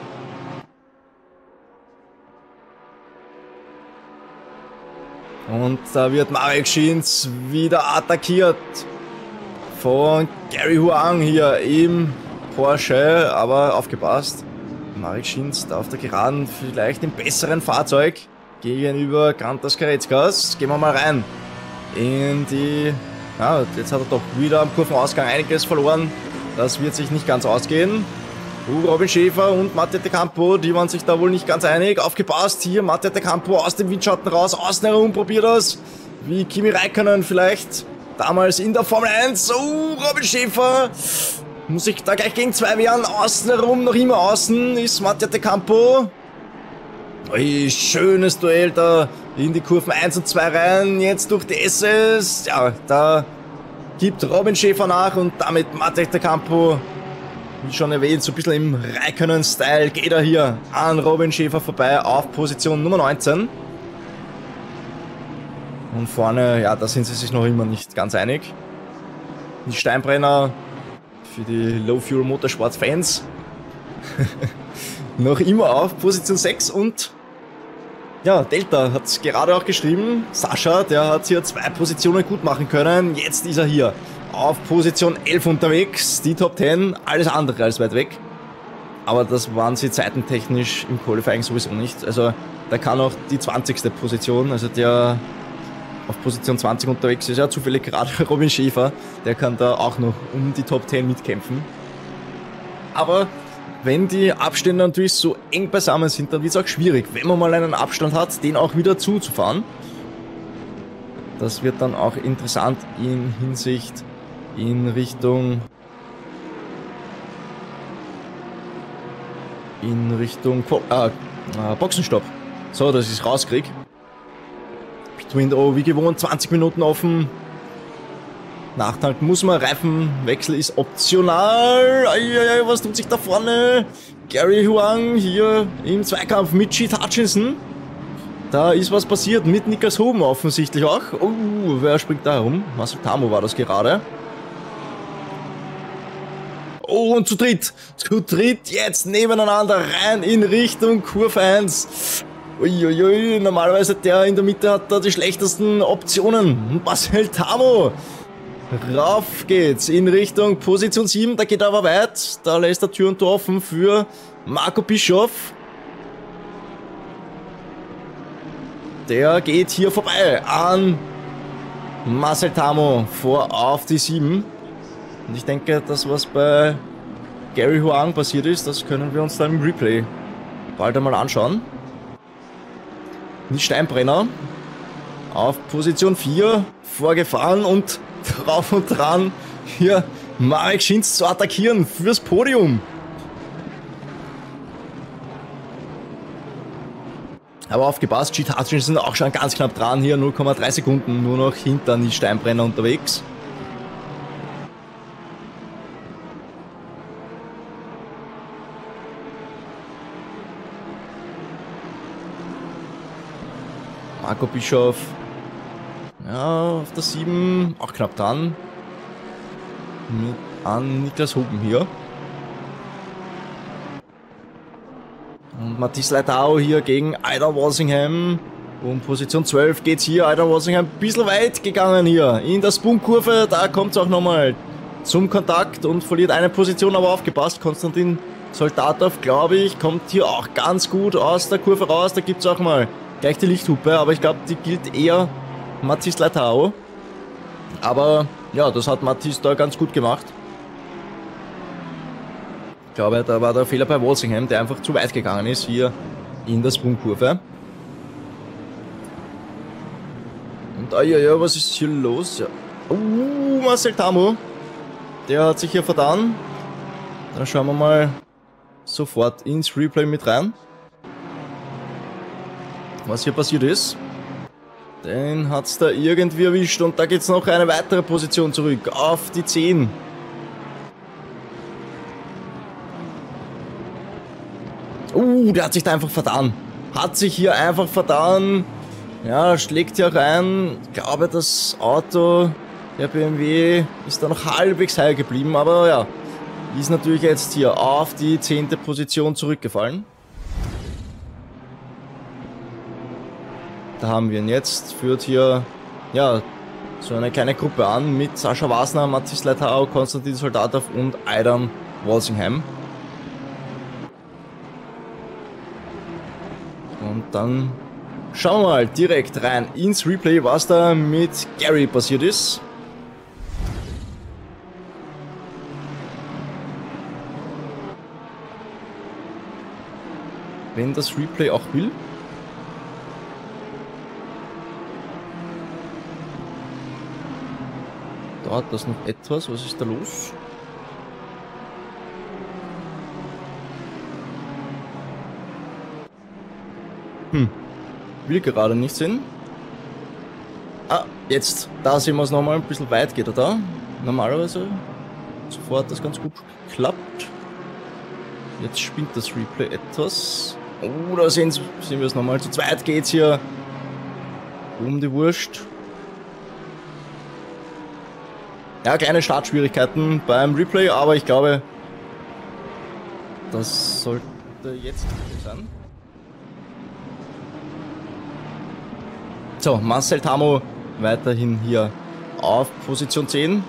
S1: Und da wird Marek Schinz wieder attackiert von Gary Huang hier im Porsche, aber aufgepasst. Marek Schinz da auf der Geraden vielleicht im besseren Fahrzeug gegenüber Grantas Kreuzkas. Gehen wir mal rein in die... Ja, jetzt hat er doch wieder am Kurvenausgang einiges verloren. Das wird sich nicht ganz ausgehen. Uh, Robin Schäfer und Mattia De Campo, die waren sich da wohl nicht ganz einig. Aufgepasst, hier Mattia De Campo aus dem Windschatten raus, außen herum probiert das. Wie Kimi Räikkönen vielleicht damals in der Formel eins. Uh, Robin Schäfer muss sich da gleich gegen zwei wehren. Außen herum, noch immer außen ist Mattia De Campo. Ui, schönes Duell da in die Kurven eins und zwei rein. Jetzt durch die S S. Ja, da gibt Robin Schäfer nach und damit Mattia De Campo, wie schon erwähnt, so ein bisschen im Räikkönen-Style, geht er hier an Robin Schäfer vorbei auf Position Nummer neunzehn. Und vorne, ja, da sind sie sich noch immer nicht ganz einig. Die Steinbrenner für die Low Fuel Motorsport Fans. Noch immer auf Position sechs und ja, Delta hat es gerade auch geschrieben. Sascha, der hat hier zwei Positionen gut machen können. Jetzt ist er hier auf Position elf unterwegs. Die Top zehn, alles andere als weit weg. Aber das waren sie zeitentechnisch im Qualifying sowieso nicht. Also da kann auch die zwanzigste Position, also der auf Position zwanzig unterwegs ist, ja zufällig gerade Robin Schäfer, der kann da auch noch um die Top zehn mitkämpfen. Aber wenn die Abstände natürlich so eng beisammen sind, dann wird es auch schwierig, wenn man mal einen Abstand hat, den auch wieder zuzufahren. Das wird dann auch interessant in Hinsicht in Richtung in Richtung äh, äh, Boxenstopp. So, dass ich es rauskriege. Window wie gewohnt, zwanzig Minuten offen. Nachtanken muss man, Reifenwechsel ist optional. Eieiei, was tut sich da vorne? Gary Huang hier im Zweikampf mit Pete Hutchinson. Da ist was passiert mit Niklas Hoben offensichtlich auch. Oh, wer springt da herum? Marcel Tamo war das gerade. Oh, und zu dritt. Zu dritt jetzt nebeneinander rein in Richtung Kurve eins. Uiuiui, normalerweise der in der Mitte hat da die schlechtesten Optionen. Marcel Tamo. Rauf geht's in Richtung Position sieben, da geht er aber weit. Da lässt er Tür und Tor offen für Marco Bischoff. Der geht hier vorbei an Marcel Tamo vor auf die sieben. Und ich denke, das was bei Gary Huang passiert ist, das können wir uns dann im Replay bald einmal anschauen. Die Steinbrenner auf Position vier vorgefahren und drauf und dran hier Marek Schinz zu attackieren fürs Podium. Aber aufgepasst, Pete Hutchinson auch schon ganz knapp dran hier, null Komma drei Sekunden nur noch hinter die Steinbrenner unterwegs. Marco Bischoff, ja, auf der sieben, auch knapp dran. Mit an Niklas Huben hier. Und Mathis Leitao hier gegen Aidan Walsingham. Um Position zwölf geht's hier. Aidan Walsingham ein bisschen weit gegangen hier. In der Spunkurve, da kommt's auch nochmal zum Kontakt und verliert eine Position, aber aufgepasst. Konstantin Soldatov, glaube ich, kommt hier auch ganz gut aus der Kurve raus. Da gibt's auch mal gleich die Lichthupe, aber ich glaube, die gilt eher Mathis Leitao. Aber ja, das hat Mathis da ganz gut gemacht. Ich glaube, da war der Fehler bei Walsingham, der einfach zu weit gegangen ist hier in der Sprungkurve. Und ah ja, ja, was ist hier los? Ja. Uh, Marcel Tamo. Der hat sich hier vertan. Dann schauen wir mal sofort ins Replay mit rein, was hier passiert ist. Den hat es da irgendwie erwischt und da geht es noch eine weitere Position zurück auf die zehn. Uh, der hat sich da einfach vertan. Hat sich hier einfach vertan. Ja, schlägt hier rein. Ich glaube, das Auto, der B M W, ist da noch halbwegs heil geblieben, aber ja, ist natürlich jetzt hier auf die zehnte Position zurückgefallen. Da haben wir ihn jetzt, führt hier, ja, so eine kleine Gruppe an mit Sascha Wasner, Mathis Leitao, Konstantin Soldatov und Aidan Walsingham. Und dann schauen wir mal direkt rein ins Replay, was da mit Gary passiert ist. Wenn das Replay auch will. Dauert das noch etwas? Was ist da los? Hm. Will gerade nicht sehen. Ah, jetzt. Da sehen wir es nochmal. Ein bisschen weit geht er da. Normalerweise sofort das ganz gut klappt. Jetzt spinnt das Replay etwas. Oh, da sehen, sehen wir es nochmal. Zu zweit geht's hier um die Wurst. Ja, kleine Startschwierigkeiten beim Replay, aber ich glaube, das sollte jetzt gut sein. So, Marcel Tamo weiterhin hier auf Position zehn.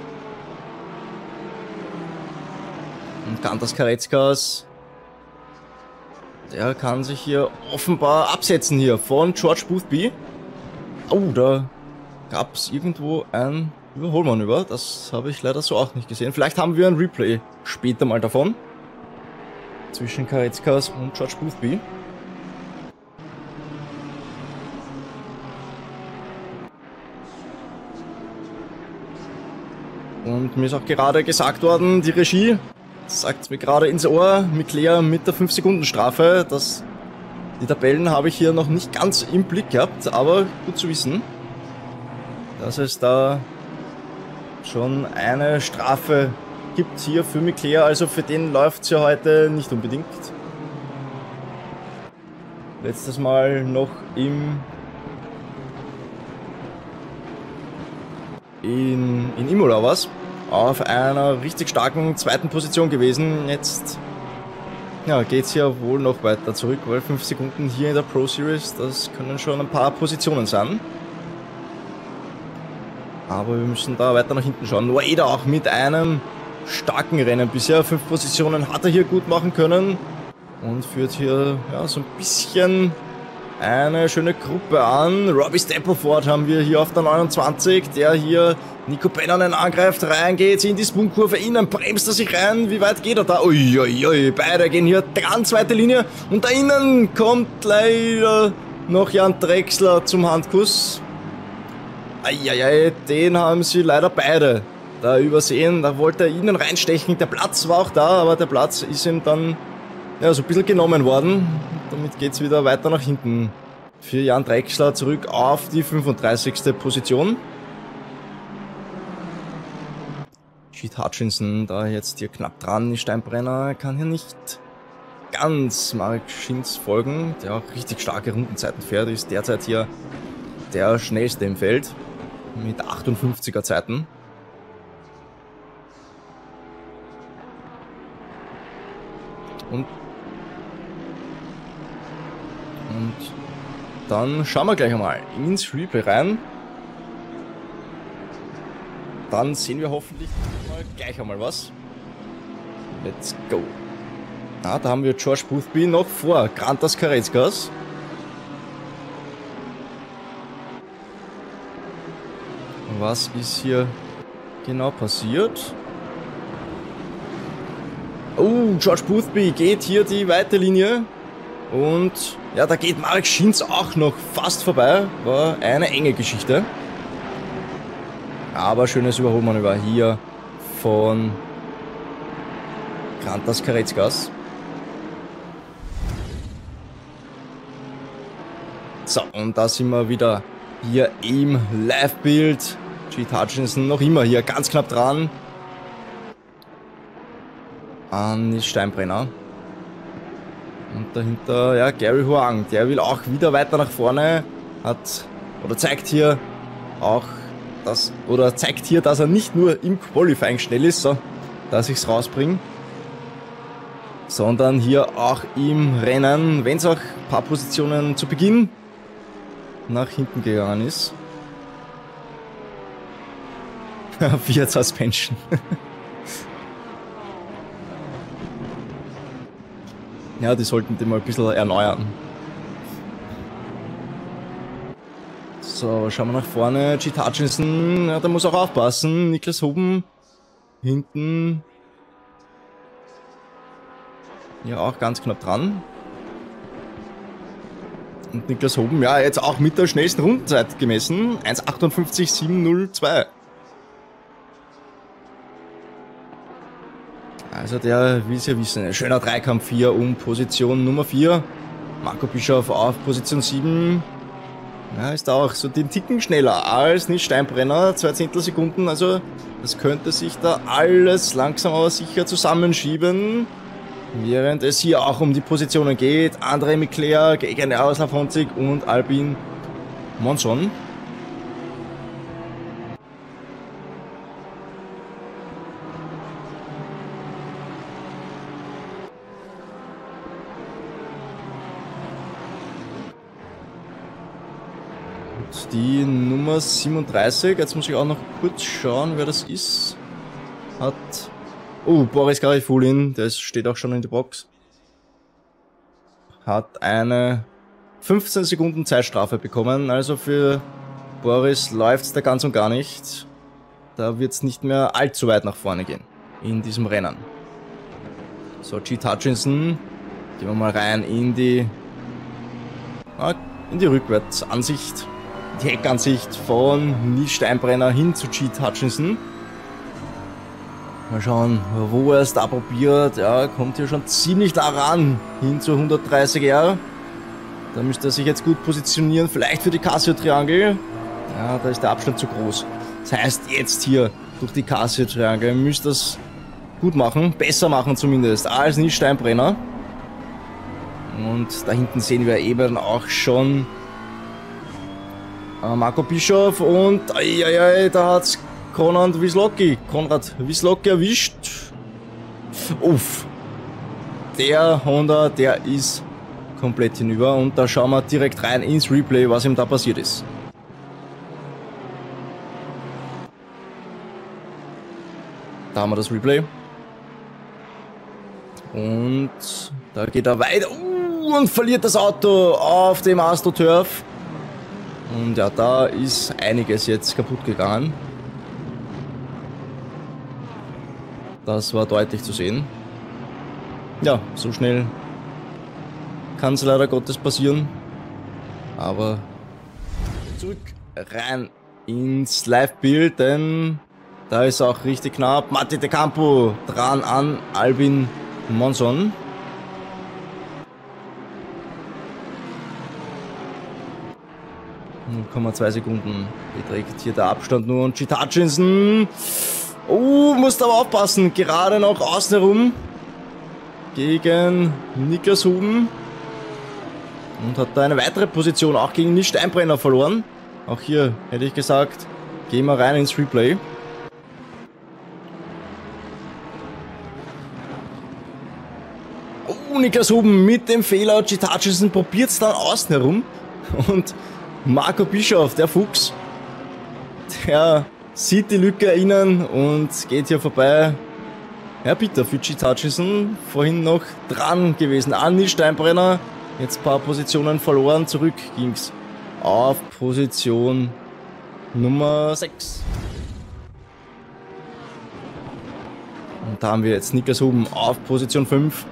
S1: Und Gantas Karetskas, der kann sich hier offenbar absetzen hier von George Boothby. Oh, da gab es irgendwo ein Überholmanöver. Das habe ich leider so auch nicht gesehen. Vielleicht haben wir ein Replay später mal davon. Zwischen Karetskas und George Boothby. Und mir ist auch gerade gesagt worden, die Regie sagt mir gerade ins Ohr, Miclea mit der fünf Sekunden Strafe. Das, die Tabellen habe ich hier noch nicht ganz im Blick gehabt, aber gut zu wissen, dass es da schon eine Strafe gibt hier für Miclea. Also für den läuft es ja heute nicht unbedingt. Letztes Mal noch im in, in Imola was. Auf einer richtig starken zweiten Position gewesen. Jetzt ja, geht es ja wohl noch weiter zurück, weil fünf Sekunden hier in der Pro Series, das können schon ein paar Positionen sein. Aber wir müssen da weiter nach hinten schauen. Ueda auch mit einem starken Rennen bisher. Fünf Positionen hat er hier gut machen können und führt hier ja, so ein bisschen eine schöne Gruppe an. Robbie Stappleford haben wir hier auf der neunundzwanzig, der hier Nico Pennanen angreift, reingeht in die Spoonkurve, innen bremst er sich rein. Wie weit geht er da? Uiuiui, ui, ui. Beide gehen hier ganz zweite Linie und da innen kommt leider noch Jan Drechsler zum Handkuss. Eieiei, den haben sie leider beide da übersehen. Da wollte er innen reinstechen. Der Platz war auch da, aber der Platz ist ihm dann ja, so ein bisschen genommen worden. Damit geht es wieder weiter nach hinten. Für Jan Drechsler zurück auf die fünfunddreißigste Position. Sheet Hutchinson da jetzt hier knapp dran. Die Steinbrenner kann hier nicht ganz Marek Schinz folgen, der auch richtig starke Rundenzeiten fährt. Ist derzeit hier der schnellste im Feld mit achtundfünfziger Zeiten. Und Und dann schauen wir gleich einmal ins Replay rein. Dann sehen wir hoffentlich mal gleich einmal was. Let's go. Ah, da haben wir George Boothby noch vor Gantas Karetskas. Was ist hier genau passiert? Oh, George Boothby geht hier die weite Linie. Und ja, da geht Marek Schinz auch noch fast vorbei. War eine enge Geschichte. Aber schönes Überholmanöver hier von Gantas Karetskas. So, und da sind wir wieder hier im Live-Bild. Sheet Hutchinson noch immer hier ganz knapp dran an die Steinbrenner. Und dahinter, ja, Gary Huang, der will auch wieder weiter nach vorne, hat, oder zeigt hier auch, dass, oder zeigt hier, dass er nicht nur im Qualifying schnell ist, so, dass ich's rausbringe, sondern hier auch im Rennen, wenn es auch ein paar Positionen zu Beginn nach hinten gegangen ist. Fiat Suspension. Ja, die sollten die mal ein bisschen erneuern. So, schauen wir nach vorne. Sheet Hutchinson, ja, der muss auch aufpassen. Niklas Hoben hinten. Ja, auch ganz knapp dran. Und Niklas Hoben, ja, jetzt auch mit der schnellsten Rundenzeit gemessen. eins achtundfünfzig siebenhundertzwei. Also der will es ja wissen. Ein schöner Dreikampf hier um Position Nummer vier. Marco Bischof auf Position sieben. Ja, ist da auch so den Ticken schneller als Nils Steinbrenner. Zwei Zehntelsekunden. Also das könnte sich da alles langsam aber sicher zusammenschieben. Während es hier auch um die Positionen geht. André Miclea gegen Jaroslav Honzig und Albin Monson. die Nummer siebenunddreißig. Jetzt muss ich auch noch kurz schauen, wer das ist. Hat... Oh, Boris Garifulin, der steht auch schon in der Box. Hat eine fünfzehn Sekunden Zeitstrafe bekommen. Also für Boris läuft es da ganz und gar nicht. Da wird es nicht mehr allzu weit nach vorne gehen in diesem Rennen. So, Cheat Hutchinson. Gehen wir mal rein in die, in die Rückwärtsansicht. Die Heckansicht von Nils Steinbrenner hin zu Cheat Hutchinson. Mal schauen, wo er es da probiert. Ja, kommt hier schon ziemlich nah ran, hin zu hundertdreißig R. Da müsste er sich jetzt gut positionieren, vielleicht für die Casio-Triangel. Ja, da ist der Abstand zu groß. Das heißt, jetzt hier durch die Casio-Triangel müsste es gut machen, besser machen zumindest, als Nils Steinbrenner. Und da hinten sehen wir eben auch schon äh, Marco Bischof und ai, ai, ai, da hat's Konrad Wislocki, Konrad Wislocki erwischt. Uff. Der Honda, der ist komplett hinüber und da schauen wir direkt rein ins Replay, was ihm da passiert ist. Da haben wir das Replay. Und da geht er weiter uh, und verliert das Auto auf dem AstroTurf. Und ja, da ist einiges jetzt kaputt gegangen. Das war deutlich zu sehen. Ja, so schnell kann es leider Gottes passieren. Aber zurück rein ins Live-Bild, denn da ist auch richtig knapp. Matti De Campo dran an Albin Monson. null Komma zwei Sekunden beträgt hier der Abstand nur. Und Cheat Hutchinson. Oh, musst aber aufpassen. Gerade noch außen herum gegen Niklas Huben. Und hat da eine weitere Position auch gegen Nils Steinbrenner verloren. Auch hier hätte ich gesagt, gehen wir rein ins Replay. Oh, Niklas Huben mit dem Fehler. Cheat Hutchinson probiert es dann außen herum. Und Marco Bischof, der Fuchs, der sieht die Lücke innen und geht hier vorbei. Ja, bitter für Cheat Hutchinson. Vorhin noch dran gewesen an Nils Steinbrenner. Jetzt ein paar Positionen verloren. Zurück ging's auf Position Nummer sechs. Und da haben wir jetzt Niklas Huben auf Position fünf.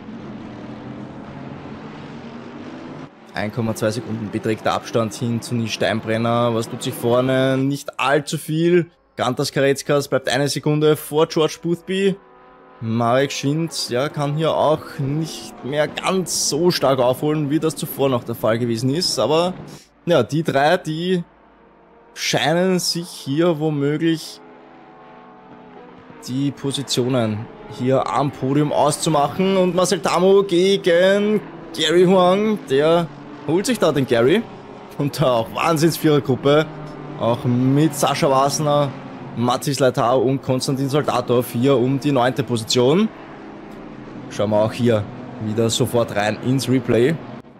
S1: eins Komma zwei Sekunden beträgt der Abstand hin zu Nils Steinbrenner. Was tut sich vorne? Nicht allzu viel. Gantas Karetskas bleibt eine Sekunde vor George Boothby. Marek Schindz, ja, kann hier auch nicht mehr ganz so stark aufholen, wie das zuvor noch der Fall gewesen ist. Aber ja, die drei, die scheinen sich hier womöglich die Positionen hier am Podium auszumachen. Und Marcel Tamo gegen Gary Huang, der holt sich da den Gary. Und da auch Wahnsinnsvierergruppe, auch mit Sascha Wasner, Mathis Leitao und Konstantin Soldatov hier um die neunte Position. Schauen wir auch hier wieder sofort rein ins Replay.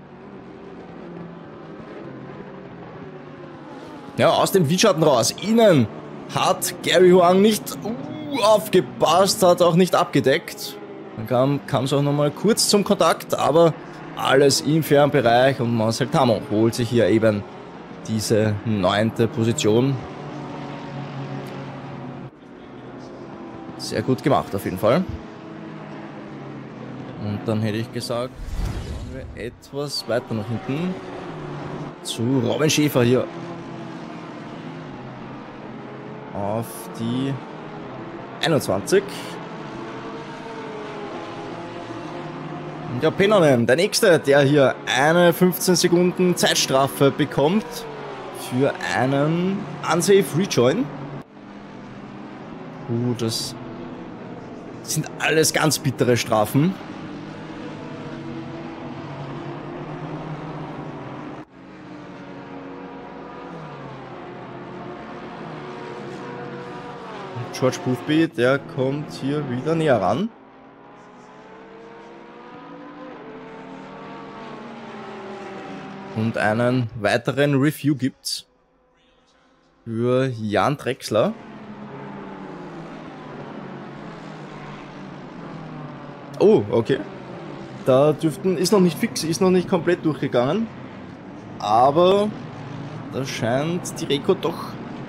S1: Ja, aus dem Windschatten raus. Innen hat Gary Huang nicht uh, aufgepasst, hat auch nicht abgedeckt. Dann kam es auch nochmal kurz zum Kontakt, aber alles im fairen Bereich und Marcel Tamo holt sich hier eben diese neunte Position. Sehr gut gemacht auf jeden Fall. Und dann hätte ich gesagt, schauen wir etwas weiter nach hinten zu Robin Schäfer hier auf die einundzwanzig. Und ja, Pennonen, der nächste, der hier eine fünfzehn Sekunden Zeitstrafe bekommt für einen Unsafe Rejoin. Uh, das sind alles ganz bittere Strafen. George Boothby, der kommt hier wieder näher ran. Und einen weiteren Review gibt's. für Jan Drexler. Oh, okay. Da dürften, ist noch nicht fix, ist noch nicht komplett durchgegangen. Aber da scheint die Reco doch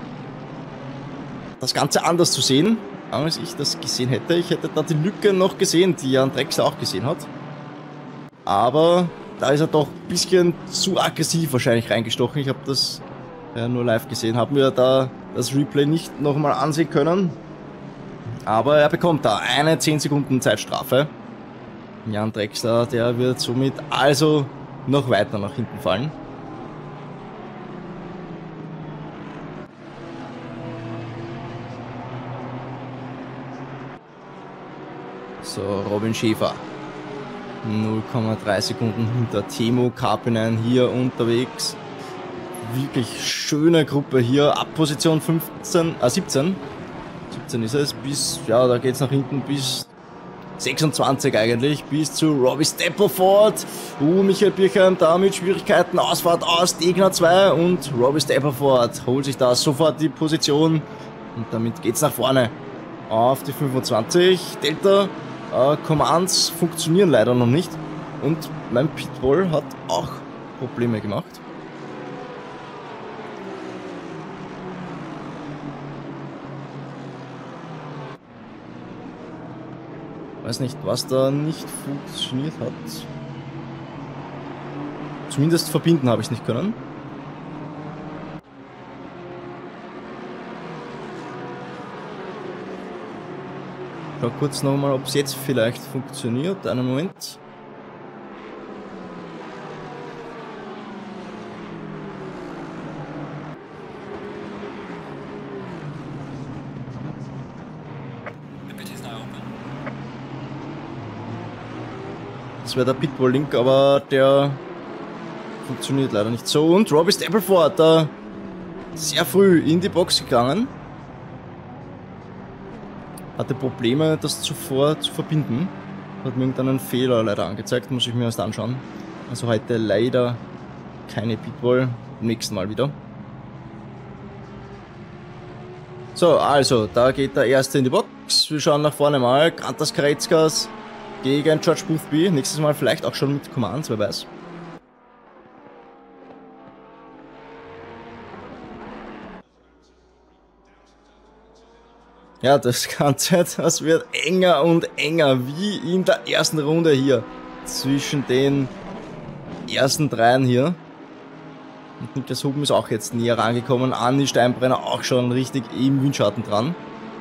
S1: das Ganze anders zu sehen, als ich das gesehen hätte. Ich hätte da die Lücke noch gesehen, die Jan Drexler auch gesehen hat. Aber da ist er doch ein bisschen zu aggressiv wahrscheinlich reingestochen. Ich habe das ja nur live gesehen, habe mir da das Replay nicht nochmal ansehen können. Aber er bekommt da eine zehn Sekunden Zeitstrafe. Jan Drexler, der wird somit also noch weiter nach hinten fallen. So, Robin Schäfer. null Komma drei Sekunden hinter Teemu Karppinen hier unterwegs. Wirklich schöne Gruppe hier. Ab Position fünfzehn, äh siebzehn. siebzehn ist es. Bis, ja, da geht's nach hinten bis sechsundzwanzig eigentlich. Bis zu Robbie Stappleford. Uh, Michael Birchheim da mit Schwierigkeiten. Ausfahrt aus Degner zwei und Robbie Stappleford holt sich da sofort die Position. Und damit geht's nach vorne auf die fünfundzwanzig. Delta äh, Commands funktionieren leider noch nicht. Und mein Pitbull hat auch Probleme gemacht. Weiß nicht, was da nicht funktioniert hat. Zumindest verbinden habe ich es nicht können. Schau kurz nochmal, ob es jetzt vielleicht funktioniert. Einen Moment. Das wäre der Pitbull-Link, aber der funktioniert leider nicht so. Und Robbie Stappleford da sehr früh in die Box gegangen. Hatte Probleme, das zuvor zu verbinden. Hat mir irgendeinen Fehler leider angezeigt, muss ich mir erst anschauen. Also heute leider keine Pitbull, beim nächsten Mal wieder. So, also, da geht der Erste in die Box. Wir schauen nach vorne mal. Grantas Kareckas gegen George Boothby. Nächstes Mal vielleicht auch schon mit Commands, wer weiß. Ja, das Ganze, das wird enger und enger, wie in der ersten Runde hier. Zwischen den ersten dreien hier. Und Niklas Huben ist auch jetzt näher rangekommen. Andi Steinbrenner auch schon richtig im Windschatten dran.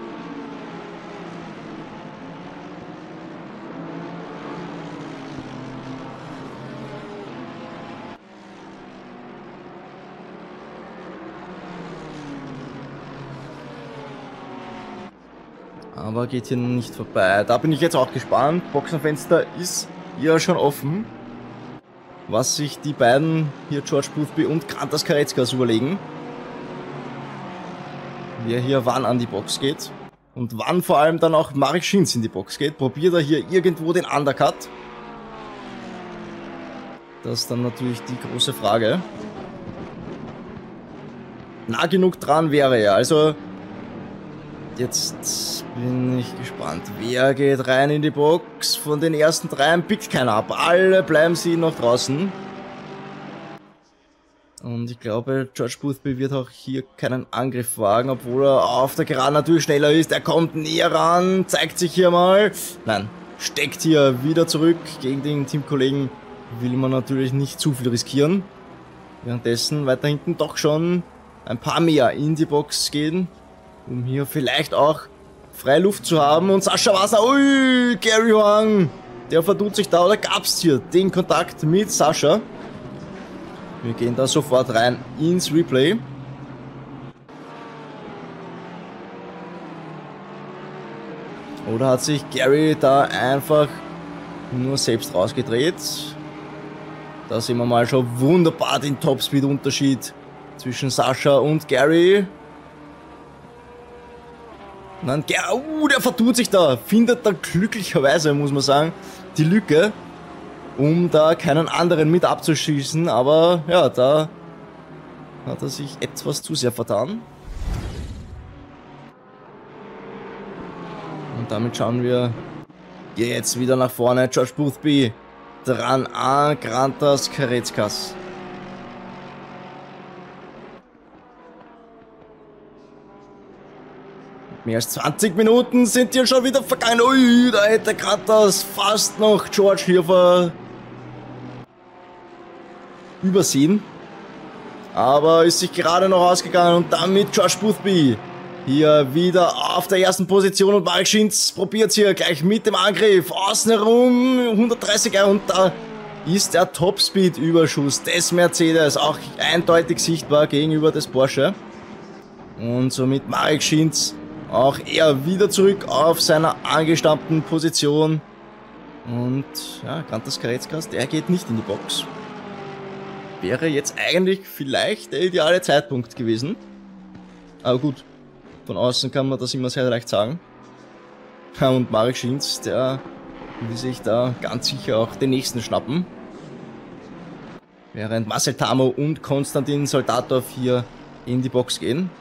S1: Aber geht hier nicht vorbei. Da bin ich jetzt auch gespannt. Boxenfenster ist ja schon offen. Was sich die beiden hier, George Boothby und Grantas Kareckas, überlegen. Wer hier wann an die Box geht. Und wann vor allem dann auch Marek Schinz in die Box geht. Probiert er hier irgendwo den Undercut? Das ist dann natürlich die große Frage. Nah genug dran wäre er. Also jetzt bin ich gespannt. Wer geht rein in die Box? Von den ersten dreien pickt keiner ab. Alle bleiben sie noch draußen. Und ich glaube, George Boothby wird auch hier keinen Angriff wagen, obwohl er auf der Geraden natürlich schneller ist. Er kommt näher ran, zeigt sich hier mal. Nein, steckt hier wieder zurück. Gegen den Teamkollegen will man natürlich nicht zu viel riskieren. Währenddessen weiter hinten doch schon ein paar mehr in die Box gehen, um hier vielleicht auch freie Luft zu haben. Und Sascha Wasser, ui, Gary Huang, der vertut sich da, oder gab's hier den Kontakt mit Sascha? Wir gehen da sofort rein ins Replay. Oder hat sich Gary da einfach nur selbst rausgedreht? Da sehen wir mal schon wunderbar den Topspeed-Unterschied zwischen Sascha und Gary. Nein, der, uh, der vertut sich da. Findet da glücklicherweise, muss man sagen, die Lücke, um da keinen anderen mit abzuschießen. Aber ja, da hat er sich etwas zu sehr vertan. damit schauen wir jetzt wieder nach vorne. George Boothby dran an Grantas Kareckas. Mehr als zwanzig Minuten sind hier schon wieder vergangen. Ui, da hätte Grantas fast noch George hier ver übersehen. Aber ist sich gerade noch ausgegangen und damit George Boothby hier wieder auf der ersten Position und Marek Schinz probiert hier gleich mit dem Angriff außen herum hundertdreißiger und da ist der Topspeed-Überschuss des Mercedes auch eindeutig sichtbar gegenüber des Porsche und somit Marek Schinz auch er wieder zurück auf seiner angestammten Position und ja, Grantas Kareckas, der geht nicht in die Box. Wäre jetzt eigentlich vielleicht der ideale Zeitpunkt gewesen. Aber gut, von außen kann man das immer sehr leicht sagen. Und Marek Schinz, der will sich da ganz sicher auch den nächsten schnappen. Während Marcel Tamo und Konstantin Soldatov hier in die Box gehen.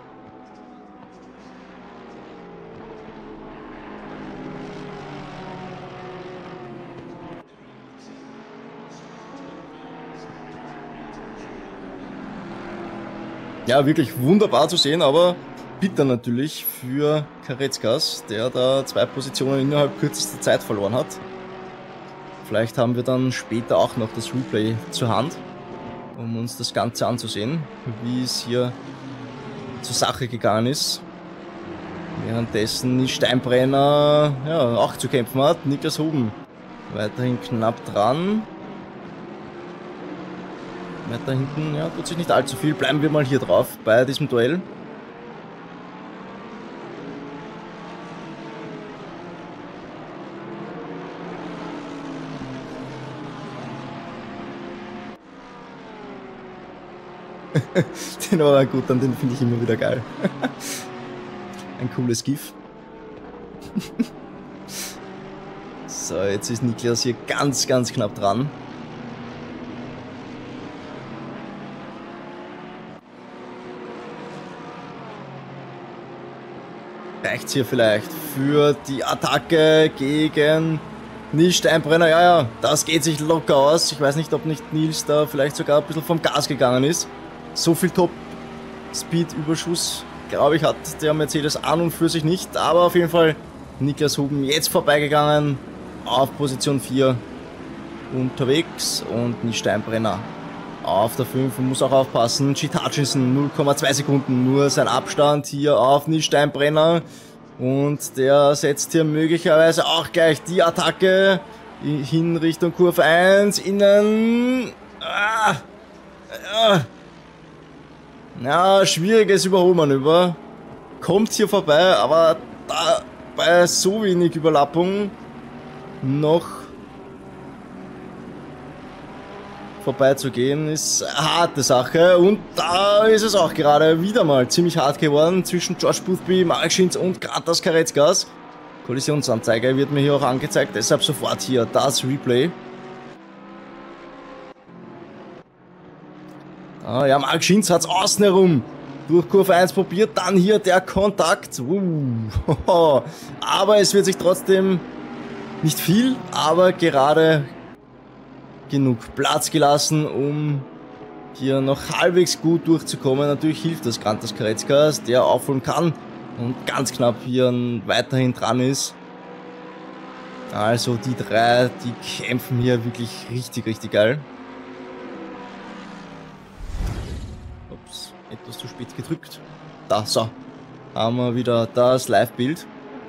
S1: Ja, wirklich wunderbar zu sehen, aber bitter natürlich für Kareckas, der da zwei Positionen innerhalb kürzester Zeit verloren hat. Vielleicht haben wir dann später auch noch das Replay zur Hand, um uns das Ganze anzusehen, wie es hier zur Sache gegangen ist. Währenddessen die Steinbrenner ja, auch zu kämpfen hat. Niklas Huben weiterhin knapp dran. Weiter hinten, ja, tut sich nicht allzu viel. Bleiben wir mal hier drauf bei diesem Duell. Den war gut, dann den finde ich immer wieder geil. Ein cooles GIF. So, jetzt ist Niklas hier ganz, ganz knapp dran. Reicht's hier vielleicht für die Attacke gegen Nils Steinbrenner? Ja, ja, das geht sich locker aus. Ich weiß nicht, ob nicht Nils da vielleicht sogar ein bisschen vom Gas gegangen ist. So viel Top-Speed-Überschuss, glaube ich, hat der Mercedes an und für sich nicht. Aber auf jeden Fall Niklas Huben jetzt vorbeigegangen auf Position vier unterwegs und Nils Steinbrenner auf der fünf und muss auch aufpassen. Jeet Hutchinson null Komma zwei Sekunden nur sein Abstand hier auf Nils Steinbrenner und der setzt hier möglicherweise auch gleich die Attacke hin Richtung Kurve eins, innen. Ah, ah. Ja, schwieriges Überholmanöver. Kommt hier vorbei, aber da bei so wenig Überlappung noch vorbeizugehen ist eine harte Sache und da ist es auch gerade wieder mal ziemlich hart geworden zwischen George Boothby, Marek Schinz und Grantas Kareckas. Kollisionsanzeige wird mir hier auch angezeigt, deshalb sofort hier das Replay. Ah, ja, Marek Schinz hat es außen herum durch Kurve eins probiert, dann hier der Kontakt. Uh, aber es wird sich trotzdem nicht viel, aber gerade genug Platz gelassen, um hier noch halbwegs gut durchzukommen. Natürlich hilft das Grantas Kareckas, der aufholen kann und ganz knapp hier weiterhin dran ist. Also die drei, die kämpfen hier wirklich richtig, richtig geil. Ups, etwas zu spät gedrückt. Da, so, haben wir wieder das Live-Bild.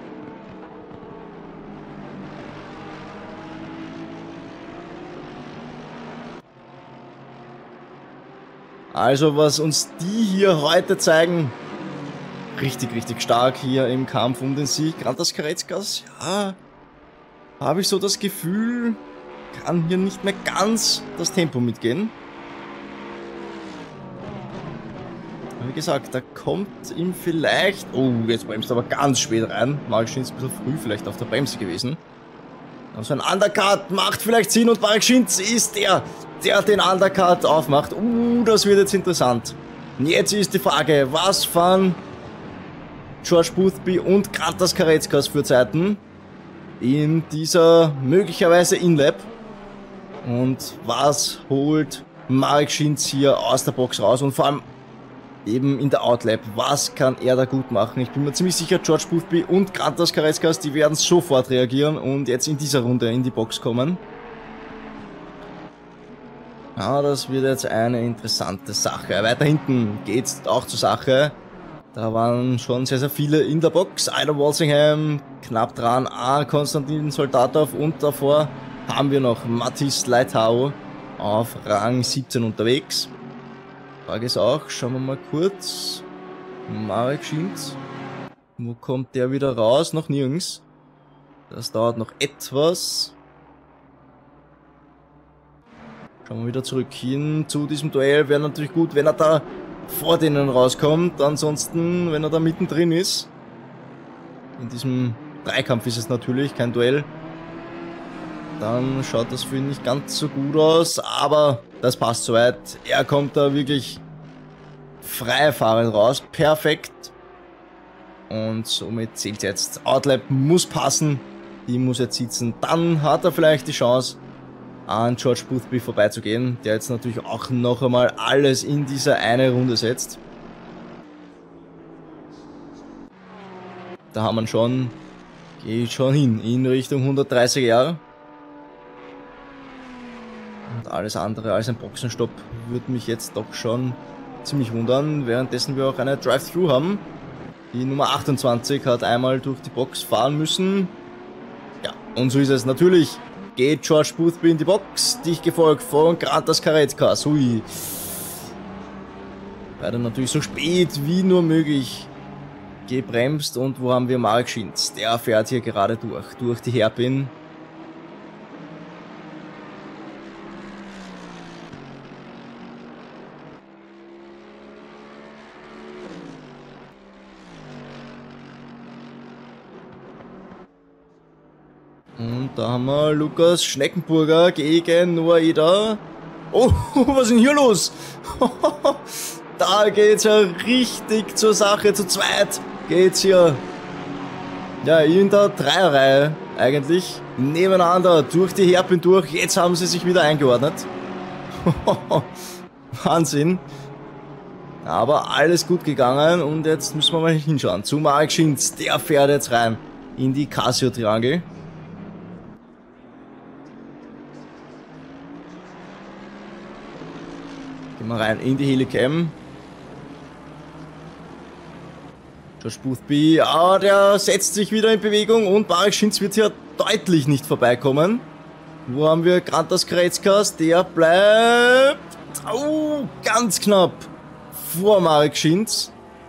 S1: Also was uns die hier heute zeigen, richtig, richtig stark hier im Kampf um den Sieg. Grantas Kareckas, ja, habe ich so das Gefühl, kann hier nicht mehr ganz das Tempo mitgehen. Wie gesagt, da kommt ihm vielleicht... Oh, jetzt bremst er aber ganz spät rein. Marek Schinz ein bisschen früh vielleicht auf der Bremse gewesen. Also ein Undercut macht vielleicht Sinn und Marek Schinz ist der, der den Undercut aufmacht. Uh, das wird jetzt interessant. Und jetzt ist die Frage, was fahren George Boothby und Grantas Kareckas für Zeiten in dieser möglicherweise In-Lap. Und was holt Marek Schintz hier aus der Box raus und vor allem eben in der Outlap, was kann er da gut machen? Ich bin mir ziemlich sicher, George Boothby und Grantas Kareckas, die werden sofort reagieren und jetzt in dieser Runde in die Box kommen. Ja, das wird jetzt eine interessante Sache. Weiter hinten geht's auch zur Sache. Da waren schon sehr, sehr viele in der Box. Ida Walsingham knapp dran, A. Konstantin Soldatov und davor haben wir noch Mathis Leitao auf Rang siebzehn unterwegs. Frage ist auch, schauen wir mal kurz. Marek Schintz. Wo kommt der wieder raus? Noch nirgends. Das dauert noch etwas. Schauen wir wieder zurück hin zu diesem Duell. Wäre natürlich gut, wenn er da vor denen rauskommt. Ansonsten, wenn er da mittendrin ist. In diesem Dreikampf ist es natürlich, kein Duell. Dann schaut das für ihn nicht ganz so gut aus. Aber das passt soweit. Er kommt da wirklich frei fahrend raus. Perfekt. Und somit zählt jetzt. Outlap muss passen. Die muss jetzt sitzen. Dann hat er vielleicht die Chance, an George Boothby vorbeizugehen, der jetzt natürlich auch noch einmal alles in diese eine Runde setzt. Da haben wir schon, geht schon hin, in Richtung hundertdreißig Jahre. Und alles andere als ein Boxenstopp würde mich jetzt doch schon ziemlich wundern, währenddessen wir auch eine Drive-Thru haben. Die Nummer achtundzwanzig hat einmal durch die Box fahren müssen. Ja, und so ist es natürlich. Geht George Boothby in die Box, dicht gefolgt von Grantas Kareckas. Hui. Beide natürlich so spät wie nur möglich gebremst. Und wo haben wir Marek Schintz? Der fährt hier gerade durch, durch die Hairpin. Und da haben wir Lukas Schneckenburger gegen Noah Eder. Oh, was ist denn hier los? Da geht's ja richtig zur Sache. Zu zweit geht's hier. Ja, in der Dreierreihe eigentlich. Nebeneinander, durch die Hairpin durch. Jetzt haben sie sich wieder eingeordnet. Wahnsinn. Aber alles gut gegangen. Und jetzt müssen wir mal hinschauen. Zu Marek Schintz. Der fährt jetzt rein in die Casio-Triangel. Mal rein in die Helicam. George Boothby, ah, der setzt sich wieder in Bewegung und Marek Schintz wird hier deutlich nicht vorbeikommen. Wo haben wir Grantas Kareckas? Der bleibt oh, ganz knapp vor Marek Schintz.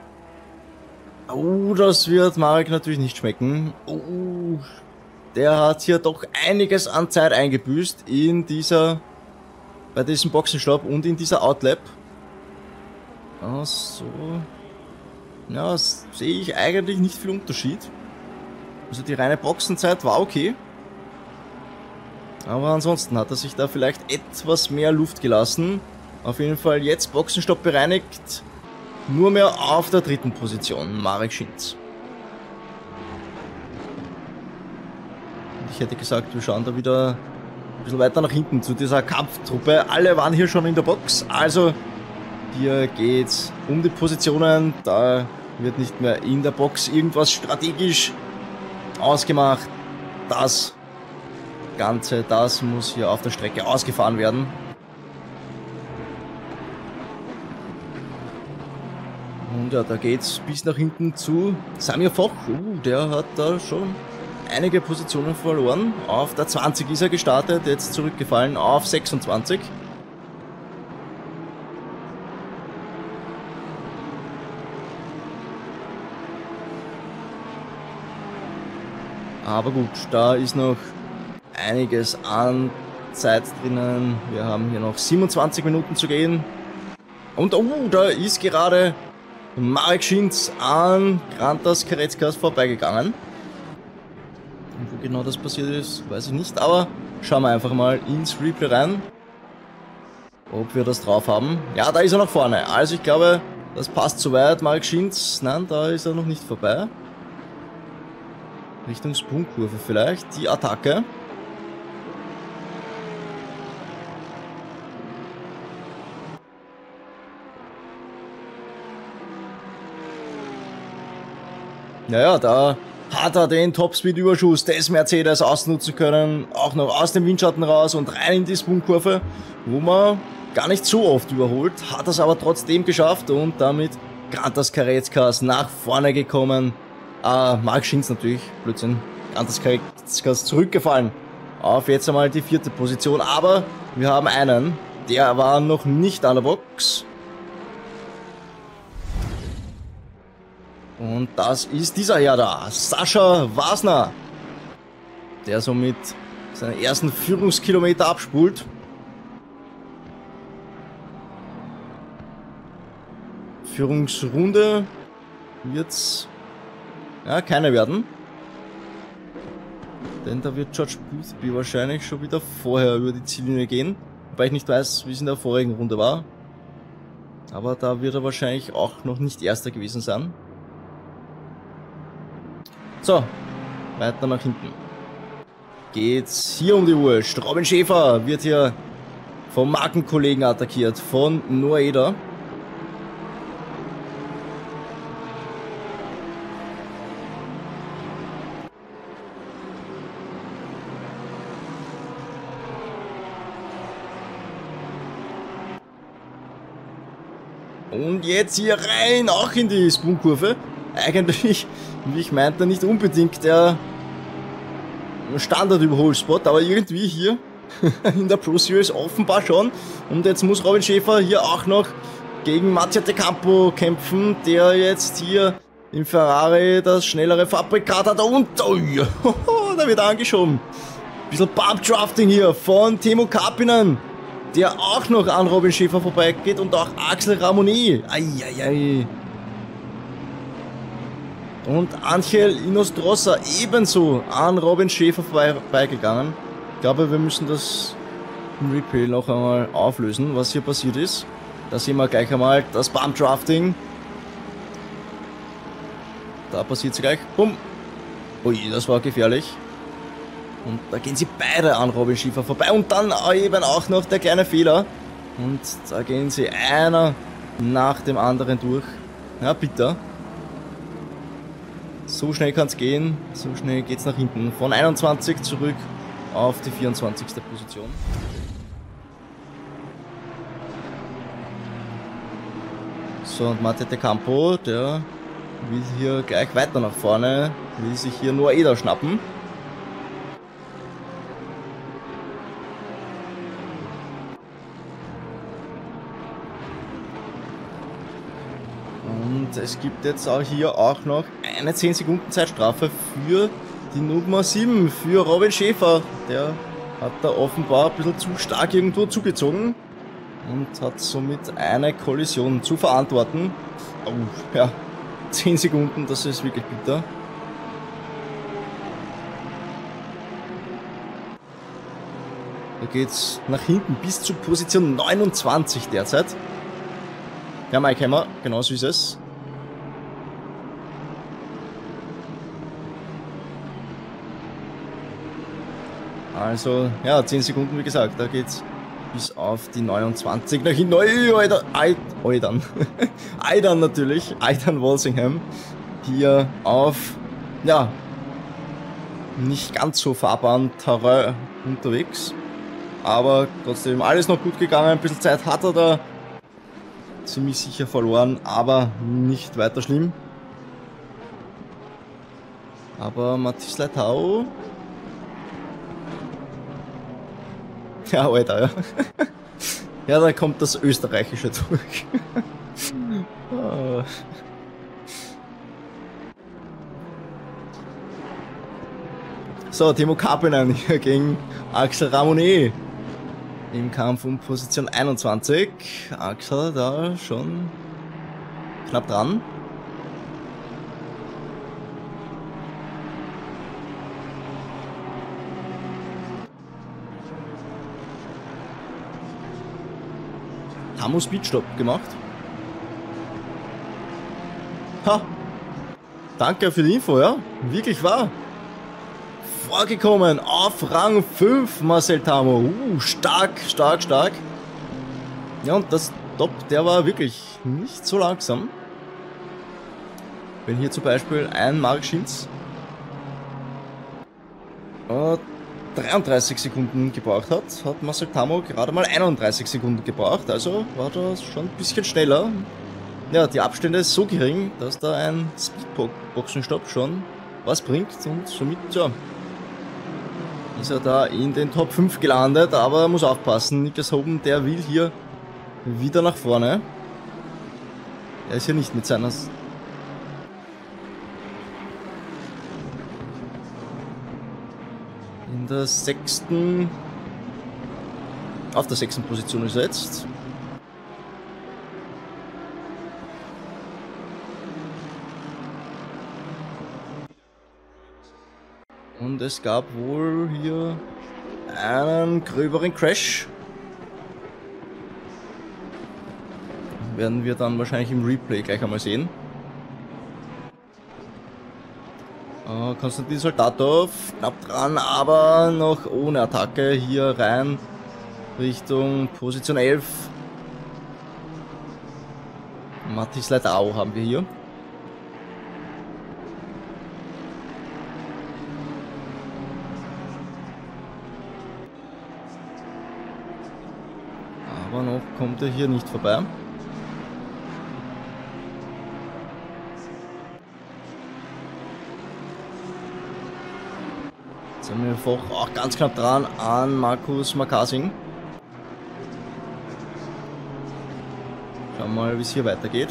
S1: Oh, das wird Marek natürlich nicht schmecken. Oh, der hat hier doch einiges an Zeit eingebüßt in dieser bei diesem Boxenstopp und in dieser Outlap. Ach so. Ja, das sehe ich eigentlich nicht viel Unterschied. Also die reine Boxenzeit war okay. Aber ansonsten hat er sich da vielleicht etwas mehr Luft gelassen. Auf jeden Fall jetzt Boxenstopp bereinigt. Nur mehr auf der dritten Position, Marek Schintz. Ich hätte gesagt, wir schauen da wieder ein bisschen weiter nach hinten zu dieser Kampftruppe. Alle waren hier schon in der Box, also hier geht's um die Positionen. Da wird nicht mehr in der Box irgendwas strategisch ausgemacht. Das Ganze, das muss hier auf der Strecke ausgefahren werden. Und ja, da geht's bis nach hinten zu Samir Foch. Uh, der hat da schon einige Positionen verloren. Auf der zwanzig ist er gestartet, jetzt zurückgefallen auf sechsundzwanzig. Aber gut, da ist noch einiges an Zeit drinnen. Wir haben hier noch siebenundzwanzig Minuten zu gehen. Und oh, da ist gerade Marek Schintz an Grantas Kareckas vorbeigegangen. Und wo genau das passiert ist, weiß ich nicht. Aber schauen wir einfach mal ins Replay rein, ob wir das drauf haben. Ja, da ist er nach vorne. Also ich glaube, Das passt soweit. Marek Schinz, nein, da ist er noch nicht vorbei. Richtung Sprungkurve vielleicht. Die Attacke. Naja, da hat er den Topspeed-Überschuss des Mercedes ausnutzen können. Auch noch aus dem Windschatten raus und rein in die Sprungkurve, wo man gar nicht so oft überholt. Hat es aber trotzdem geschafft und damit Grantas Kareckas nach vorne gekommen. Äh, Marek Schinz natürlich, Blödsinn. Grantas Kareckas zurückgefallen auf jetzt einmal die vierte Position. Aber wir haben einen, der war noch nicht an der Box. Und das ist dieser Herr da, Sascha Wasner, der somit seinen ersten Führungskilometer abspult. Führungsrunde wird's ja keine werden, denn da wird George Boothby wahrscheinlich schon wieder vorher über die Ziellinie gehen, wobei ich nicht weiß, wie es in der vorigen Runde war. Aber da wird er wahrscheinlich auch noch nicht Erster gewesen sein. So, weiter nach hinten. Geht's hier um die Wurst. Robin Schäfer wird hier vom Markenkollegen attackiert, von Noeda. Und jetzt hier rein, auch in die Sprungkurve. Eigentlich, wie ich meinte, nicht unbedingt der Standard-Überholspot, aber irgendwie hier in der Pro Series offenbar schon. Und jetzt muss Robin Schäfer hier auch noch gegen Mattia De Campo kämpfen, der jetzt hier im Ferrari das schnellere Fabrikat hat. Und oh, da wird angeschoben. Bisschen Bump-Drafting hier von Teemu Karppinen, der auch noch an Robin Schäfer vorbeigeht, und auch Axel Ramoni. Eieiei. Und Angel Inostroza ebenso an Robin Schäfer vorbeigegangen. Ich glaube, wir müssen das im Replay noch einmal auflösen, was hier passiert ist. Da sehen wir gleich einmal das Bump Drafting. Da passiert es gleich. Bumm. Ui, das war gefährlich. Und da gehen sie beide an Robin Schäfer vorbei. Und dann eben auch noch der kleine Fehler. Und da gehen sie einer nach dem anderen durch. Ja, bitter. So schnell kann es gehen, so schnell geht es nach hinten. Von einundzwanzig zurück auf die vierundzwanzigste Position. So, und Mattia De Campo, der will hier gleich weiter nach vorne, will sich hier nur Eder schnappen. Und es gibt jetzt auch hier auch noch eine zehn Sekunden Zeitstrafe für die Nummer sieben, für Robin Schäfer. Der hat da offenbar ein bisschen zu stark irgendwo zugezogen und hat somit eine Kollision zu verantworten. Oh, ja, zehn Sekunden, das ist wirklich bitter. Da geht's nach hinten bis zu Position neunundzwanzig derzeit. Ja, Mike Hammer, genau so ist es. Also, ja, zehn Sekunden, wie gesagt, da geht's bis auf die neunundzwanzig nach hinten. Alter, Aidan, Aidan natürlich, Aidan Walsingham, hier auf, ja, nicht ganz so fahrbaren Terrain unterwegs, aber trotzdem alles noch gut gegangen, ein bisschen Zeit hat er da ziemlich sicher verloren, aber nicht weiter schlimm. Aber Mathis Leitao, ja, Alter, ja. Ja, da kommt das Österreichische durch. Oh. So, Teemu Karppinen hier gegen Axel Ramoni im Kampf um Position einundzwanzig. Axel da schon knapp dran. Haben wir Speedstop gemacht. Ha! Danke für die Info, ja? Wirklich wahr. Vorgekommen auf Rang fünf, Marcel Tamo. Uh, stark, stark, stark. Ja, und das Top, der war wirklich nicht so langsam. Wenn hier zum Beispiel ein Marc Schinz äh, dreiunddreißig Sekunden gebraucht hat, hat Marcel Tamo gerade mal einunddreißig Sekunden gebraucht. Also war das schon ein bisschen schneller. Ja, die Abstände ist so gering, dass da ein Speedboxenstopp schon was bringt. Und somit, ja, ist er da in den Top fünf gelandet. Aber er muss aufpassen, Niklas Hoben, der will hier wieder nach vorne. Er ist hier nicht mit seiner... In der sechsten... Auf der sechsten Position ist er jetzt. Und es gab wohl hier einen gröberen Crash. Werden wir dann wahrscheinlich im Replay gleich einmal sehen. Äh, Konstantin Soldatov knapp dran, aber noch ohne Attacke hier rein Richtung Position elf. Matis Leitao haben wir hier. Aber noch kommt er hier nicht vorbei. Jetzt sind wir einfach auch ganz knapp dran an Markus Makasing. Schauen wir mal, wie es hier weitergeht.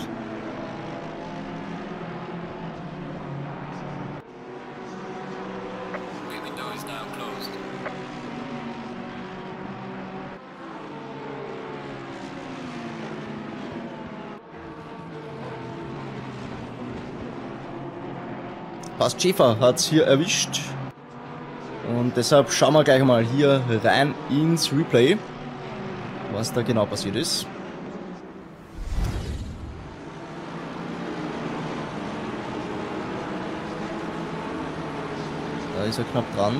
S1: Passt, Schäfer hat es hier erwischt. Und deshalb schauen wir gleich mal hier rein ins Replay, was da genau passiert ist. Da ist er knapp dran.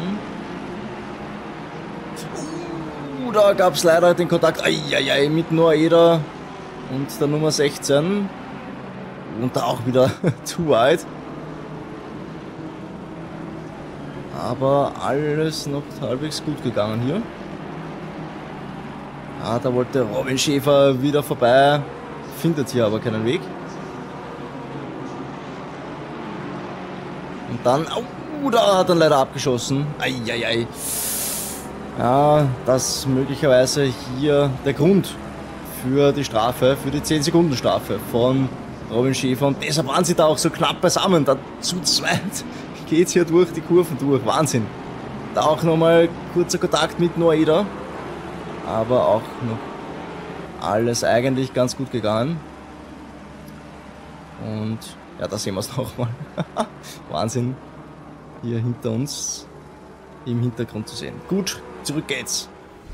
S1: Uh, da gab es leider den Kontakt Eieiei, mit Noeda und der Nummer sechzehn. Und da auch wieder zu weit. Aber alles noch halbwegs gut gegangen hier. Ah, da wollte Robin Schäfer wieder vorbei, findet hier aber keinen Weg. Und dann, oh, da hat er leider abgeschossen. Eieiei. Ja, das ist möglicherweise hier der Grund für die Strafe, für die zehn Sekunden Strafe von Robin Schäfer. Und deshalb waren sie da auch so knapp beisammen, da zu zweit. Geht's hier durch die Kurven durch, Wahnsinn. Da auch nochmal kurzer Kontakt mit Noeda, aber auch noch alles eigentlich ganz gut gegangen. Und ja, da sehen wir es nochmal. Wahnsinn, hier hinter uns im Hintergrund zu sehen. Gut, zurück geht's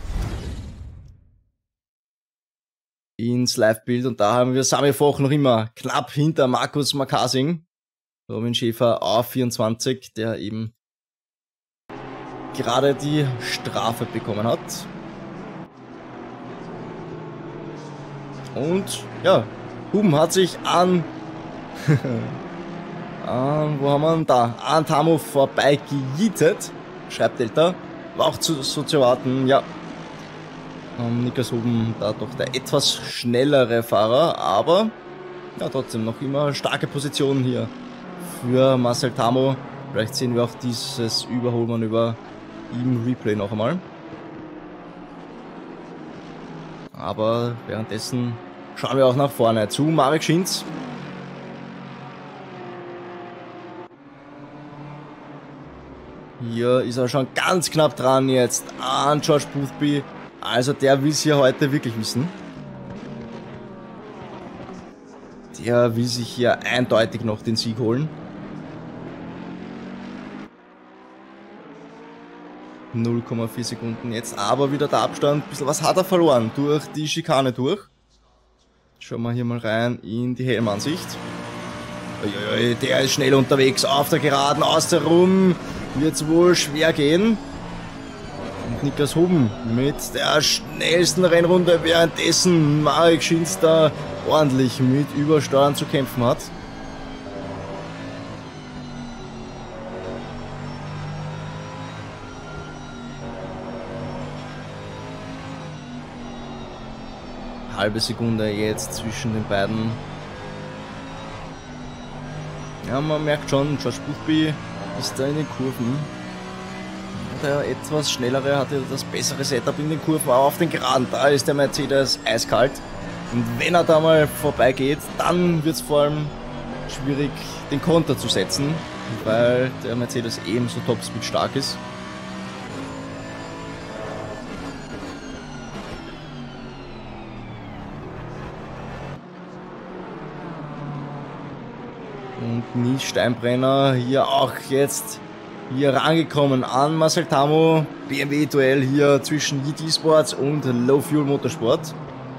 S1: ins Live-Bild und da haben wir Sami Foch noch immer knapp hinter Markus Makasing. Robin Schäfer auf vierundzwanzig, der eben gerade die Strafe bekommen hat. Und ja, Huben hat sich an, an wo haben wir ihn da? An Tamo vorbei gejietet, schreibt Delta. War auch zu, so zu erwarten, ja. Um, Niklas Huben da doch der etwas schnellere Fahrer, aber ja, trotzdem noch immer starke Position hier für Marcel Tamo. Vielleicht sehen wir auch dieses Überholmanöver im Replay noch einmal. Aber währenddessen schauen wir auch nach vorne zu Marek Schinz. Hier ist er schon ganz knapp dran jetzt an George Boothby. Also der will es hier heute wirklich wissen. Der will sich hier eindeutig noch den Sieg holen. null Komma vier Sekunden jetzt, aber wieder der Abstand. Ein bisschen was hat er verloren durch die Schikane durch. Schauen wir hier mal rein in die Helmansicht. Uiuiui, der ist schnell unterwegs auf der Geraden, aus herum. Wird es wohl schwer gehen. Und Niklas Huben mit der schnellsten Rennrunde, währenddessen Marek Schinz da ordentlich mit Übersteuern zu kämpfen hat. Halbe Sekunde jetzt zwischen den beiden. Ja, man merkt schon, George Boothby ist da in den Kurven. Der etwas schnellere hatte das bessere Setup in den Kurven, aber auf den Geraden, da ist der Mercedes eiskalt. Und wenn er da mal vorbeigeht, dann wird es vor allem schwierig, den Konter zu setzen, weil der Mercedes ebenso Topspeed stark ist. Und Nils Steinbrenner hier auch jetzt hier rangekommen an Marcel Tamo. B M W-Duell hier zwischen Yeet Esports und Low Fuel Motorsport.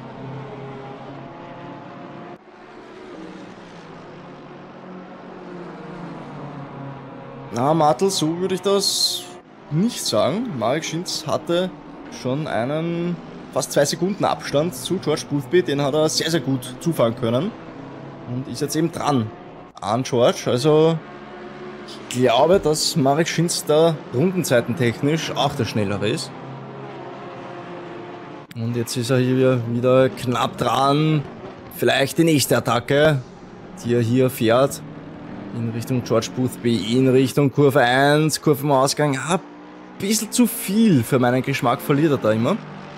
S1: Na, Martel, so würde ich das nicht sagen. Marek Schinz hatte schon einen fast zwei Sekunden Abstand zu George Boothby. Den hat er sehr, sehr gut zufahren können. Und ist jetzt eben dran an George. Also ich glaube, dass Marek Schinz da rundenzeitentechnisch auch der Schnellere ist. Und jetzt ist er hier wieder knapp dran. Vielleicht die nächste Attacke, die er hier fährt. In Richtung George Boothby, in Richtung Kurve eins, Kurve im Ausgang. Ja, ein bisschen zu viel für meinen Geschmack verliert er da immer.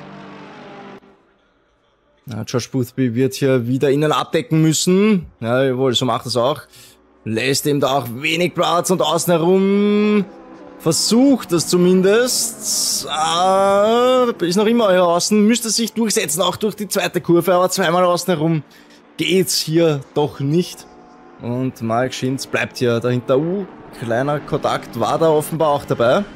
S1: Ja, George Boothby wird hier wieder innen abdecken müssen. Ja, jawohl, so macht er es auch. Lässt ihm da auch wenig Platz und außen herum versucht das zumindest. Ah, ist noch immer hier außen, müsste sich durchsetzen, auch durch die zweite Kurve, aber zweimal außen herum geht's hier doch nicht. Und Marek Schinz bleibt hier dahinter. Uh, kleiner Kontakt war da offenbar auch dabei.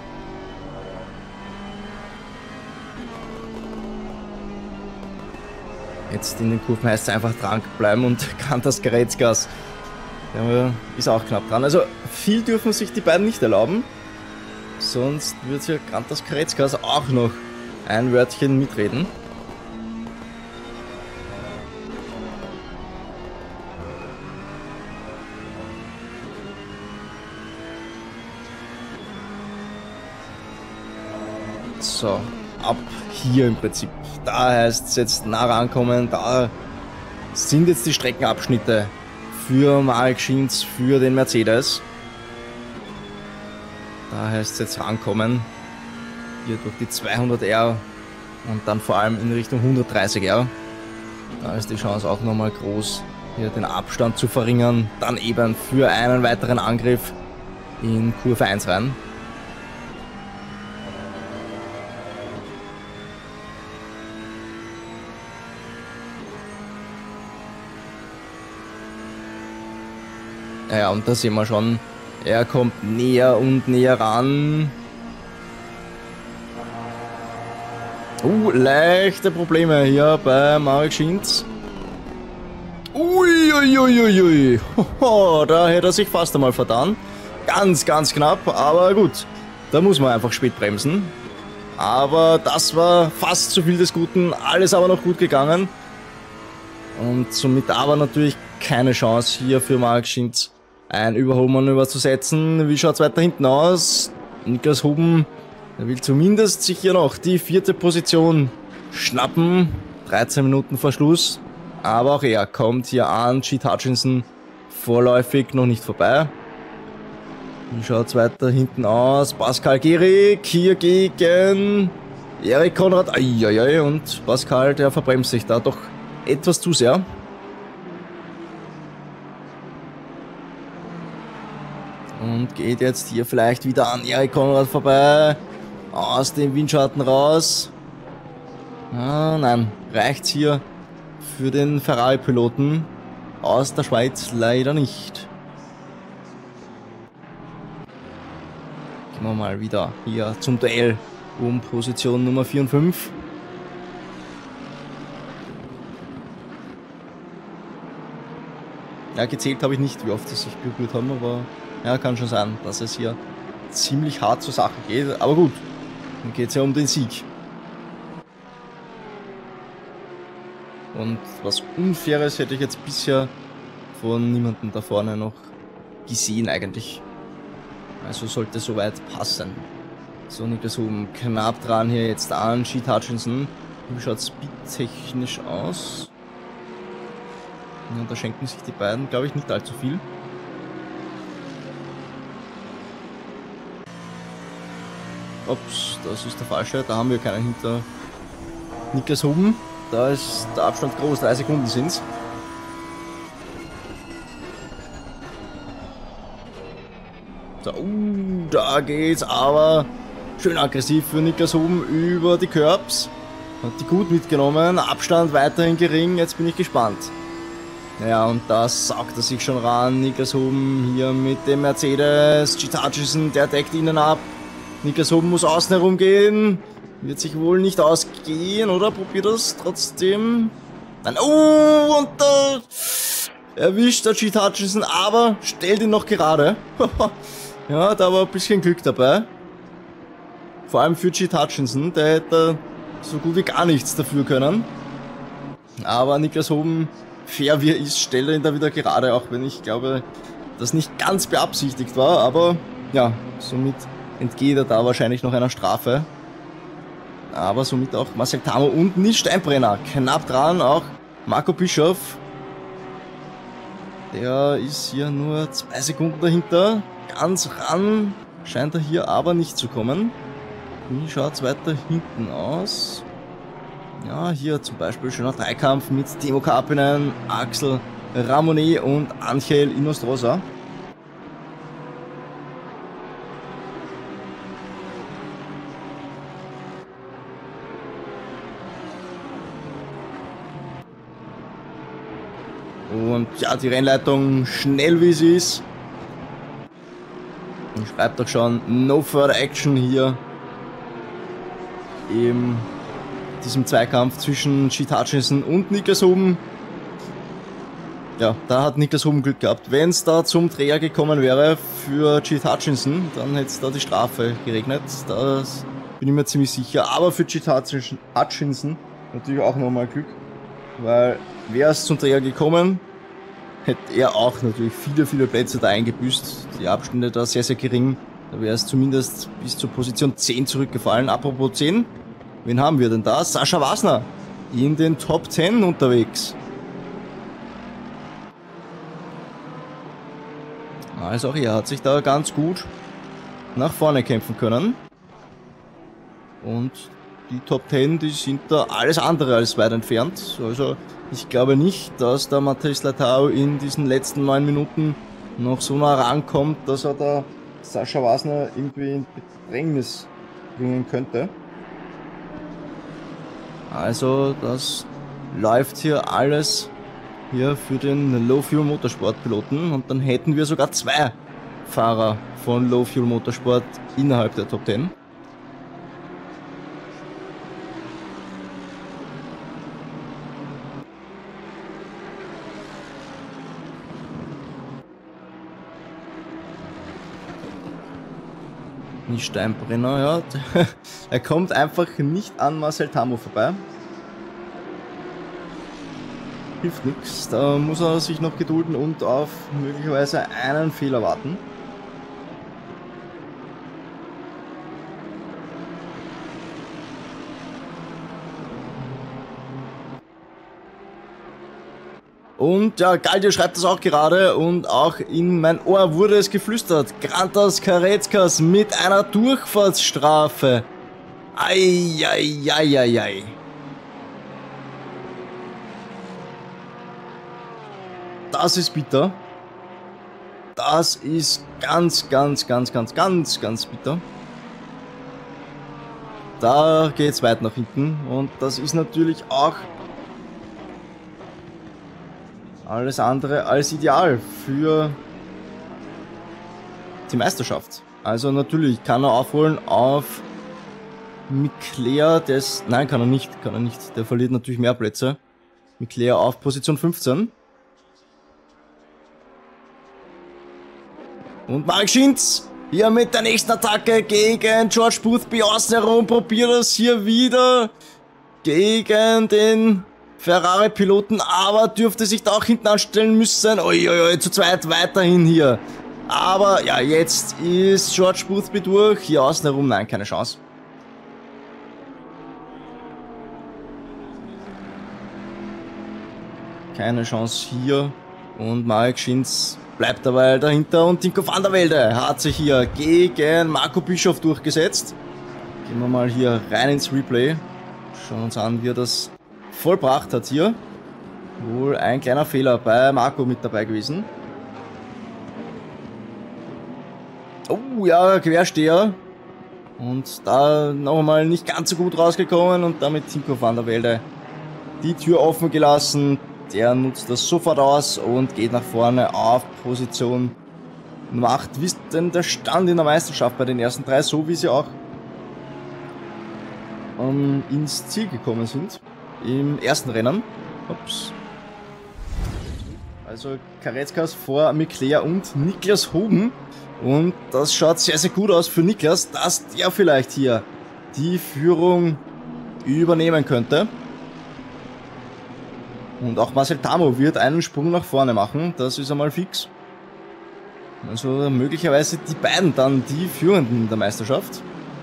S1: Jetzt in den Kurven heißt es einfach dran bleiben und Kantas Karetzkas, der ist auch knapp dran. Also viel dürfen sich die beiden nicht erlauben. Sonst wird hier Kantas Karetzkas auch noch ein Wörtchen mitreden. So, ab hier im Prinzip. Da heißt es jetzt nah rankommen, da sind jetzt die Streckenabschnitte für Marek Schinz, für den Mercedes. Da heißt es jetzt rankommen, hier durch die zweihundert R und dann vor allem in Richtung hundertdreißig R. Da ist die Chance auch nochmal groß, hier den Abstand zu verringern, dann eben für einen weiteren Angriff in Kurve eins rein. Ja, und da sehen wir schon, er kommt näher und näher ran. Uh, leichte Probleme hier bei Marek Schinz. Uiuiuiui, da hätte er sich fast einmal vertan. Ganz, ganz knapp, aber gut, da muss man einfach spät bremsen. Aber das war fast zu viel des Guten, alles aber noch gut gegangen. Und somit aber natürlich keine Chance hier für Marek Schinz, ein Überholmanöver zu setzen. Wie schaut es weiter hinten aus? Niklas Huben, der will zumindest sich hier noch die vierte Position schnappen. dreizehn Minuten vor Schluss. Aber auch er kommt hier an. Jeet Hutchinson vorläufig noch nicht vorbei. Wie schaut es weiter hinten aus? Pascal Gehrig hier gegen Erik Konrad. Eieiei, und Pascal, der verbremst sich da doch etwas zu sehr. Und geht jetzt hier vielleicht wieder an Erik Konrad vorbei. Aus dem Windschatten raus. Ah, nein, reicht's hier für den Ferrari-Piloten aus der Schweiz leider nicht. Gehen wir mal wieder hier zum Duell um Position Nummer vier und fünf. Ja, gezählt habe ich nicht, wie oft sie sich berührt haben, aber ja, kann schon sein, dass es hier ziemlich hart zur Sache geht. Aber gut, dann geht es ja um den Sieg. Und was Unfaires hätte ich jetzt bisher von niemandem da vorne noch gesehen eigentlich. Also sollte soweit passen. So, Niklas oben knapp dran hier jetzt an Sheet Hutchinson. Wie schaut es speedtechnisch aus? Ja, da schenken sich die beiden, glaube ich, nicht allzu viel. Ups, das ist der falsche. Da haben wir keinen hinter Niklas oben. Da ist der Abstand groß, drei Sekunden sind's. So, uh, da geht's aber schön aggressiv für Niklas oben über die Curbs. Hat die gut mitgenommen, Abstand weiterhin gering, jetzt bin ich gespannt. Ja, und da saugt er sich schon ran, Niklas oben hier mit dem Mercedes, Sheet Hutchinson, der deckt ihnen ab. Niklas oben muss außen herum gehen, wird sich wohl nicht ausgehen, oder? Probiert das trotzdem. Nein, oh, und da erwischt der Sheet Hutchinson, aber stellt ihn noch gerade. Ja, da war ein bisschen Glück dabei. Vor allem für Sheet Hutchinson, der hätte so gut wie gar nichts dafür können. Aber Niklas oben, fair wie er ist, stellt er ihn da wieder gerade, auch wenn ich glaube, das nicht ganz beabsichtigt war. Aber ja, somit entgeht er da wahrscheinlich noch einer Strafe. Aber somit auch Marcel Tamo und Nils Steinbrenner. Knapp dran auch Marco Bischoff. Der ist hier nur zwei Sekunden dahinter. Ganz ran scheint er hier aber nicht zu kommen. Wie schaut es weiter hinten aus? Ja, hier zum Beispiel schöner Dreikampf mit Timo Karppinen, Axel Ramonet und Angel Inostroza. Und ja, die Rennleitung schnell wie sie ist. Und schreibt doch schon No Further Action hier in diesem Zweikampf zwischen Sheet Hutchinson und Niklas oben. Ja, da hat Niklas oben Glück gehabt. Wenn es da zum Dreher gekommen wäre für Sheet Hutchinson, dann hätte es da die Strafe geregnet. Das bin ich mir ziemlich sicher. Aber für Sheet Hutchinson natürlich auch nochmal Glück. Weil wäre es zum Dreher gekommen, hätte er auch natürlich viele, viele Plätze da eingebüßt. Die Abstände da sehr, sehr gering. Da wäre es zumindest bis zur Position zehn zurückgefallen. Apropos zehn, wen haben wir denn da? Sascha Wasner in den Top zehn unterwegs. Also auch er hat sich da ganz gut nach vorne kämpfen können. Und die Top zehn, die sind da alles andere als weit entfernt. Also ich glaube nicht, dass der Matheus Leitao in diesen letzten neun Minuten noch so nah rankommt, dass er da Sascha Wasner irgendwie in Bedrängnis bringen könnte. Also das läuft hier alles hier für den Low Fuel Motorsport Piloten und dann hätten wir sogar zwei Fahrer von Low Fuel Motorsport innerhalb der Top zehn. Nicht Steinbrenner, ja. Er kommt einfach nicht an Marcel Tamo vorbei. Hilft nichts. Da muss er sich noch gedulden und auf möglicherweise einen Fehler warten. Und ja, Galdio schreibt das auch gerade und auch in mein Ohr wurde es geflüstert. Grantas Karetskas mit einer Durchfahrtsstrafe. Eieieiei. Das ist bitter. Das ist ganz, ganz, ganz, ganz, ganz, ganz bitter. Da geht's weit nach hinten und das ist natürlich auch alles andere als ideal für die Meisterschaft. Also natürlich kann er aufholen auf Miclea, des, nein kann er nicht, kann er nicht, der verliert natürlich mehr Plätze. Miclea auf Position fünfzehn. Und Marek Schinz hier mit der nächsten Attacke gegen George Boothby außen herum. Probiert das hier wieder gegen den Ferrari-Piloten, aber dürfte sich da auch hinten anstellen müssen. Uiuiui, zu zweit weiterhin hier. Aber ja, jetzt ist George Boothby durch. Hier außen herum, nein, keine Chance. Keine Chance hier. Und Marek Schinz bleibt dabei dahinter. Und Tinko van der Velde hat sich hier gegen Marco Bischof durchgesetzt. Gehen wir mal hier rein ins Replay. Schauen uns an, wie er das vollbracht hat hier. Wohl ein kleiner Fehler bei Marco mit dabei gewesen. Oh ja, Quersteher. Und da noch einmal nicht ganz so gut rausgekommen und damit Tinko van der Velde die Tür offen gelassen. Der nutzt das sofort aus und geht nach vorne auf Position Nummer acht. Wie ist denn der Stand in der Meisterschaft bei den ersten drei, so wie sie auch ähm, ins Ziel gekommen sind im ersten Rennen. Ups. Also Kareckas vor Mikleja und Niklas Hoben. Und das schaut sehr, sehr gut aus für Niklas, dass der vielleicht hier die Führung übernehmen könnte. Und auch Marcel Tamo wird einen Sprung nach vorne machen, das ist einmal fix. Also möglicherweise die beiden dann die Führenden der Meisterschaft.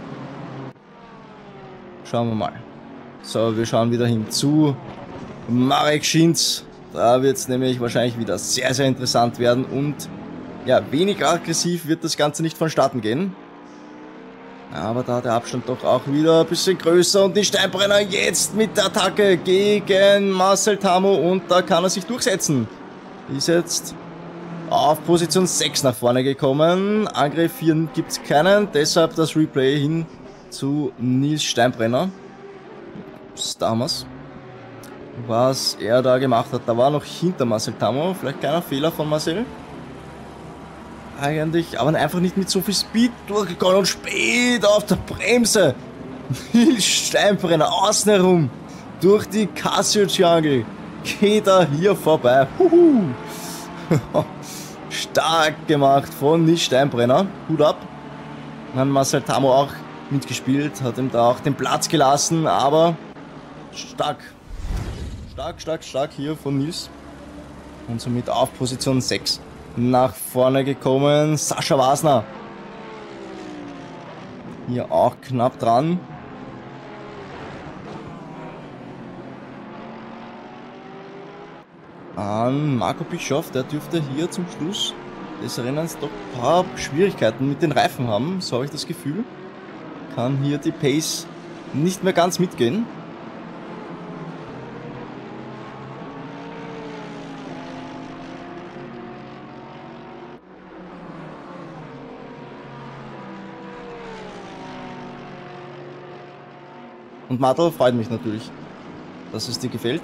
S1: Schauen wir mal. So, wir schauen wieder hin zu Marek Schinz. Da wird es nämlich wahrscheinlich wieder sehr, sehr interessant werden und ja, wenig aggressiv wird das Ganze nicht vonstatten gehen. Aber da der Abstand doch auch wieder ein bisschen größer und die Steinbrenner jetzt mit der Attacke gegen Marcel Tamo und da kann er sich durchsetzen. Ist jetzt auf Position sechs nach vorne gekommen. Angriff hier gibt es keinen, deshalb das Replay hin zu Nils Steinbrenner. Damals. Was er da gemacht hat, da war noch hinter Marcel Tamo, vielleicht kleiner Fehler von Marcel. Eigentlich, aber einfach nicht mit so viel Speed durchgekommen und spät auf der Bremse. Nils Steinbrenner außen herum durch die Casio Triangle geht er hier vorbei. Huhu. Stark gemacht von Nils Steinbrenner. Hut ab. Dann Marcel Tamo auch mitgespielt, hat ihm da auch den Platz gelassen, aber stark. Stark, stark, stark hier von Nils. Und somit auf Position sechs. Nach vorne gekommen, Sascha Wasner. Hier auch knapp dran. An Marco Bischof, der dürfte hier zum Schluss des Rennens doch ein paar Schwierigkeiten mit den Reifen haben, so habe ich das Gefühl. Kann hier die Pace nicht mehr ganz mitgehen. Und Martel, freut mich natürlich, dass es dir gefällt.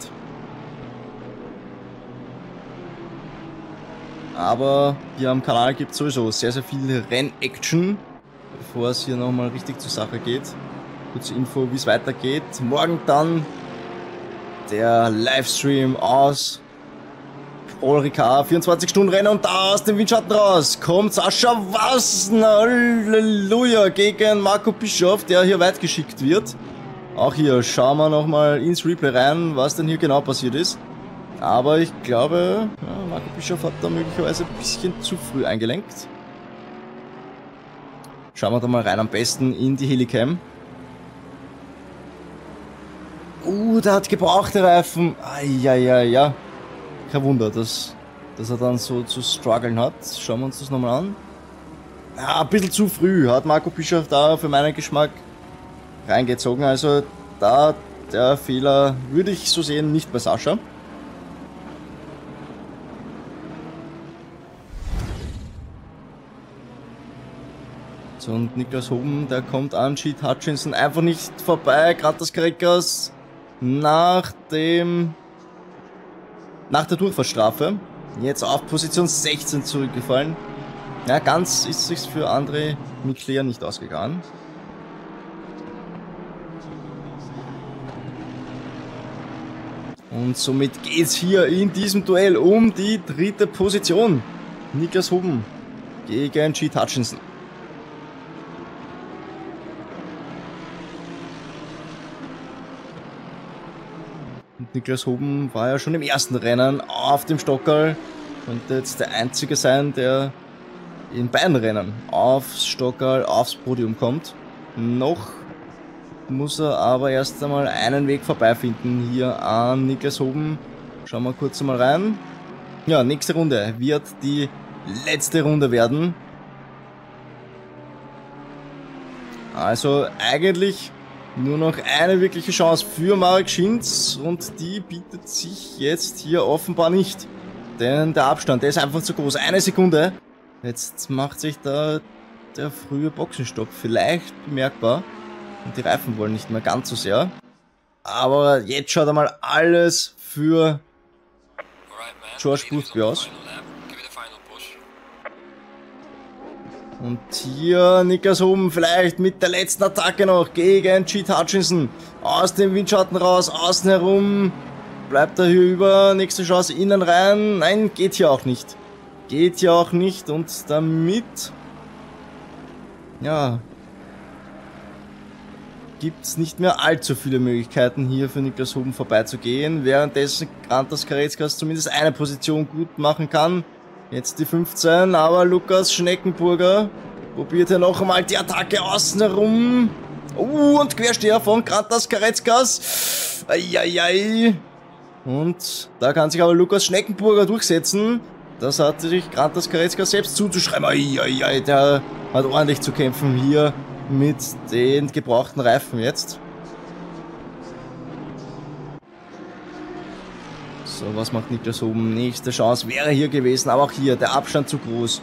S1: Aber hier am Kanal gibt es sowieso sehr, sehr viel Renn-Action, bevor es hier nochmal richtig zur Sache geht. Kurze Info, wie es weitergeht. Morgen dann der Livestream aus Paul Ricard, vierundzwanzig Stunden Rennen und da aus dem Windschatten raus kommt Sascha Wasner, Halleluja, gegen Marco Bischof, der hier weit geschickt wird. Auch hier schauen wir nochmal ins Replay rein, was denn hier genau passiert ist. Aber ich glaube, ja, Marco Bischof hat da möglicherweise ein bisschen zu früh eingelenkt. Schauen wir da mal rein, am besten in die Helicam. Uh, der hat gebrauchte Reifen. Ja, ja, ja. Kein Wunder, dass, dass er dann so zu strugglen hat. Schauen wir uns das nochmal an. Ja, ein bisschen zu früh hat Marco Bischof da für meinen Geschmack reingezogen. Also da der Fehler, würde ich so sehen, nicht bei Sascha. So, und Niklas Hoben, der kommt an, Sheet Hutchinson einfach nicht vorbei. Gratas Kareckas nach dem nach der Durchfahrtsstrafe jetzt auf Position sechzehn zurückgefallen. Ja, ganz ist sich's für André Mikleja nicht ausgegangen. Und somit geht's hier in diesem Duell um die dritte Position. Niklas Hoben gegen G. Hutchinson. Und Niklas Hoben war ja schon im ersten Rennen auf dem Stockerl. Könnte jetzt der einzige sein, der in beiden Rennen aufs Stockerl, aufs Podium kommt. Noch muss er aber erst einmal einen Weg vorbeifinden hier an Niklas Hoben. Schauen wir kurz mal rein. Ja, nächste Runde wird die letzte Runde werden. Also eigentlich nur noch eine wirkliche Chance für Marek Schintz und die bietet sich jetzt hier offenbar nicht. Denn der Abstand, der ist einfach zu groß. Eine Sekunde. Jetzt macht sich da der frühe Boxenstopp vielleicht bemerkbar. Und die Reifen wollen nicht mehr ganz so sehr. Aber jetzt schaut einmal alles für George Boothby aus. Und hier Niklas Hoben vielleicht mit der letzten Attacke noch gegen G. Hutchinson. Aus dem Windschatten raus, außen herum. Bleibt er hier über, nächste Chance innen rein. Nein, geht hier auch nicht. Geht hier auch nicht und damit, ja, gibt es nicht mehr allzu viele Möglichkeiten hier für Niklas Hoben vorbeizugehen. Währenddessen Grantas Karetskas zumindest eine Position gut machen kann. Jetzt die fünfzehn, aber Lukas Schneckenburger probiert er noch einmal die Attacke außen herum. Uh, und Quersteher von Grantas Karetskas. Eieiei. Und da kann sich aber Lukas Schneckenburger durchsetzen. Das hat sich Grantas Karetskas selbst zuzuschreiben. Eieiei, der hat ordentlich zu kämpfen hier mit den gebrauchten Reifen jetzt. So, was macht Niklas Hoben? Nächste Chance wäre hier gewesen, aber auch hier der Abstand zu groß.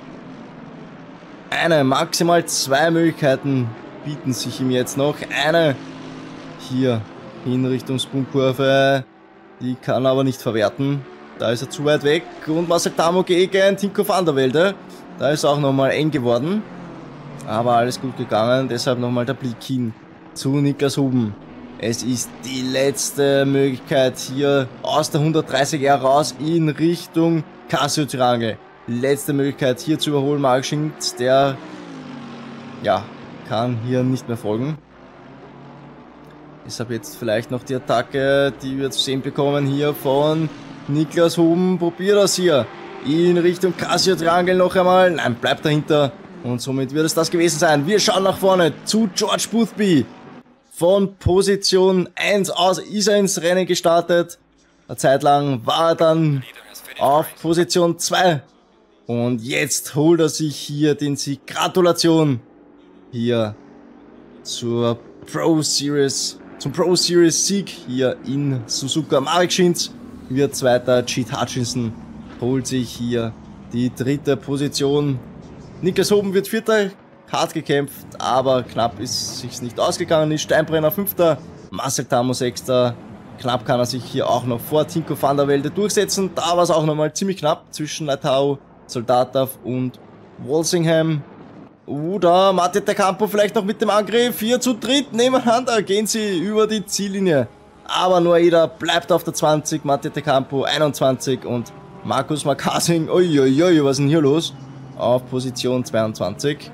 S1: Eine, maximal zwei Möglichkeiten bieten sich ihm jetzt noch. Eine hier in Richtung Sprungkurve, die kann er aber nicht verwerten. Da ist er zu weit weg und Marcel Tamo gegen Tinko van der Velde. Da ist auch nochmal eng geworden. Aber alles gut gegangen, deshalb nochmal der Blick hin zu Niklas Hoben. Es ist die letzte Möglichkeit hier aus der hundertdreißig R raus in Richtung Casio Triangle. Letzte Möglichkeit hier zu überholen, Marek Schintz, der ja, kann hier nicht mehr folgen. Deshalb jetzt vielleicht noch die Attacke, die wir zu sehen bekommen hier von Niklas Hoben. Probiert das hier in Richtung Casio Triangle noch einmal. Nein, bleibt dahinter. Und somit wird es das gewesen sein. Wir schauen nach vorne zu George Boothby. Von Position eins aus ist er ins Rennen gestartet. Eine Zeit lang war er dann auf Position zwei. Und jetzt holt er sich hier den Sieg. Gratulation hier zur Pro Series, zum Pro Series Sieg hier in Suzuka. Marek Schintz wird Zweiter. G. Hutchinson holt sich hier die dritte Position. Niklas Hoben wird Vierter, hart gekämpft, aber knapp ist sich's nicht ausgegangen. Ist Steinbrenner Fünfter, Marcel Tamo Sechster. Knapp kann er sich hier auch noch vor Tinko van der Velde durchsetzen. Da war es auch nochmal ziemlich knapp zwischen Leitao, Soldatov und Walsingham. Oder Matej de Campo vielleicht noch mit dem Angriff. Hier zu dritt nebeneinander gehen sie über die Ziellinie. Aber nur jeder bleibt auf der zwanzig, Matej de Campo einundzwanzig und Markus Markasing. Uiuiui, was ist denn hier los? Auf Position zweiundzwanzig.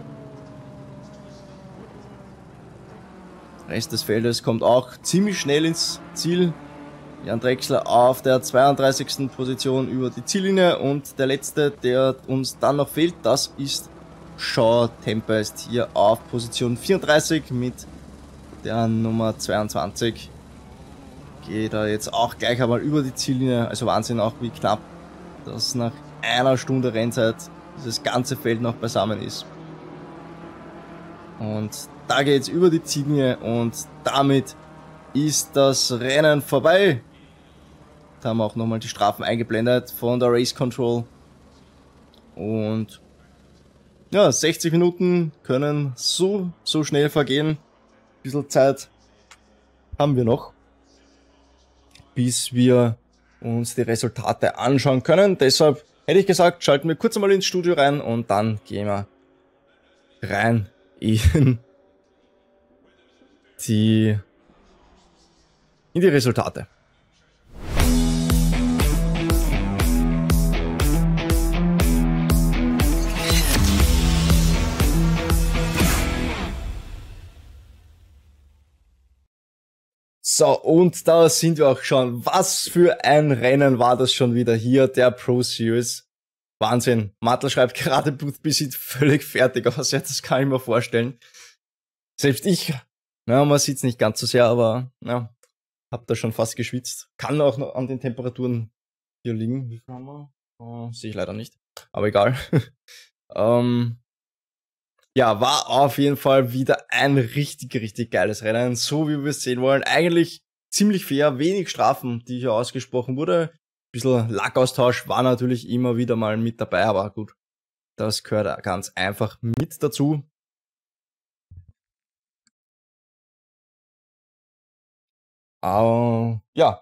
S1: Rest des Feldes kommt auch ziemlich schnell ins Ziel. Jan Drechsler auf der zweiunddreißigsten Position über die Ziellinie und der letzte, der uns dann noch fehlt, das ist Shaw Tempest hier auf Position vierunddreißig mit der Nummer zweiundzwanzig. Geht er jetzt auch gleich einmal über die Ziellinie, also Wahnsinn auch wie knapp das nach einer Stunde Rennzeit dieses ganze Feld noch beisammen ist. Und da geht es über die Ziellinie und damit ist das Rennen vorbei. Da haben wir auch nochmal die Strafen eingeblendet von der Race Control. Und ja, sechzig Minuten können so, so schnell vergehen. Ein bisschen Zeit haben wir noch, bis wir uns die Resultate anschauen können. Deshalb hätte ich gesagt, schalten wir kurz einmal ins Studio rein und dann gehen wir rein in die, in die Resultate. So, und da sind wir auch schon. Was für ein Rennen war das schon wieder hier, der Pro Series. Wahnsinn. Mattel schreibt gerade, Boothby sieht völlig fertig aus. Ja, das kann ich mir vorstellen. Selbst ich, ja, man sieht's nicht ganz so sehr, aber ja, hab da schon fast geschwitzt. Kann auch noch an den Temperaturen hier liegen. Wie viel haben wir? Oh, sehe ich leider nicht. Aber egal. ähm, ja, war auf jeden Fall wieder ein richtig, richtig geiles Rennen. So wie wir es sehen wollen. Eigentlich ziemlich fair, wenig Strafen, die hier ausgesprochen wurde. Ein bisschen Lackaustausch war natürlich immer wieder mal mit dabei, aber gut. Das gehört ganz einfach mit dazu. Uh, ja.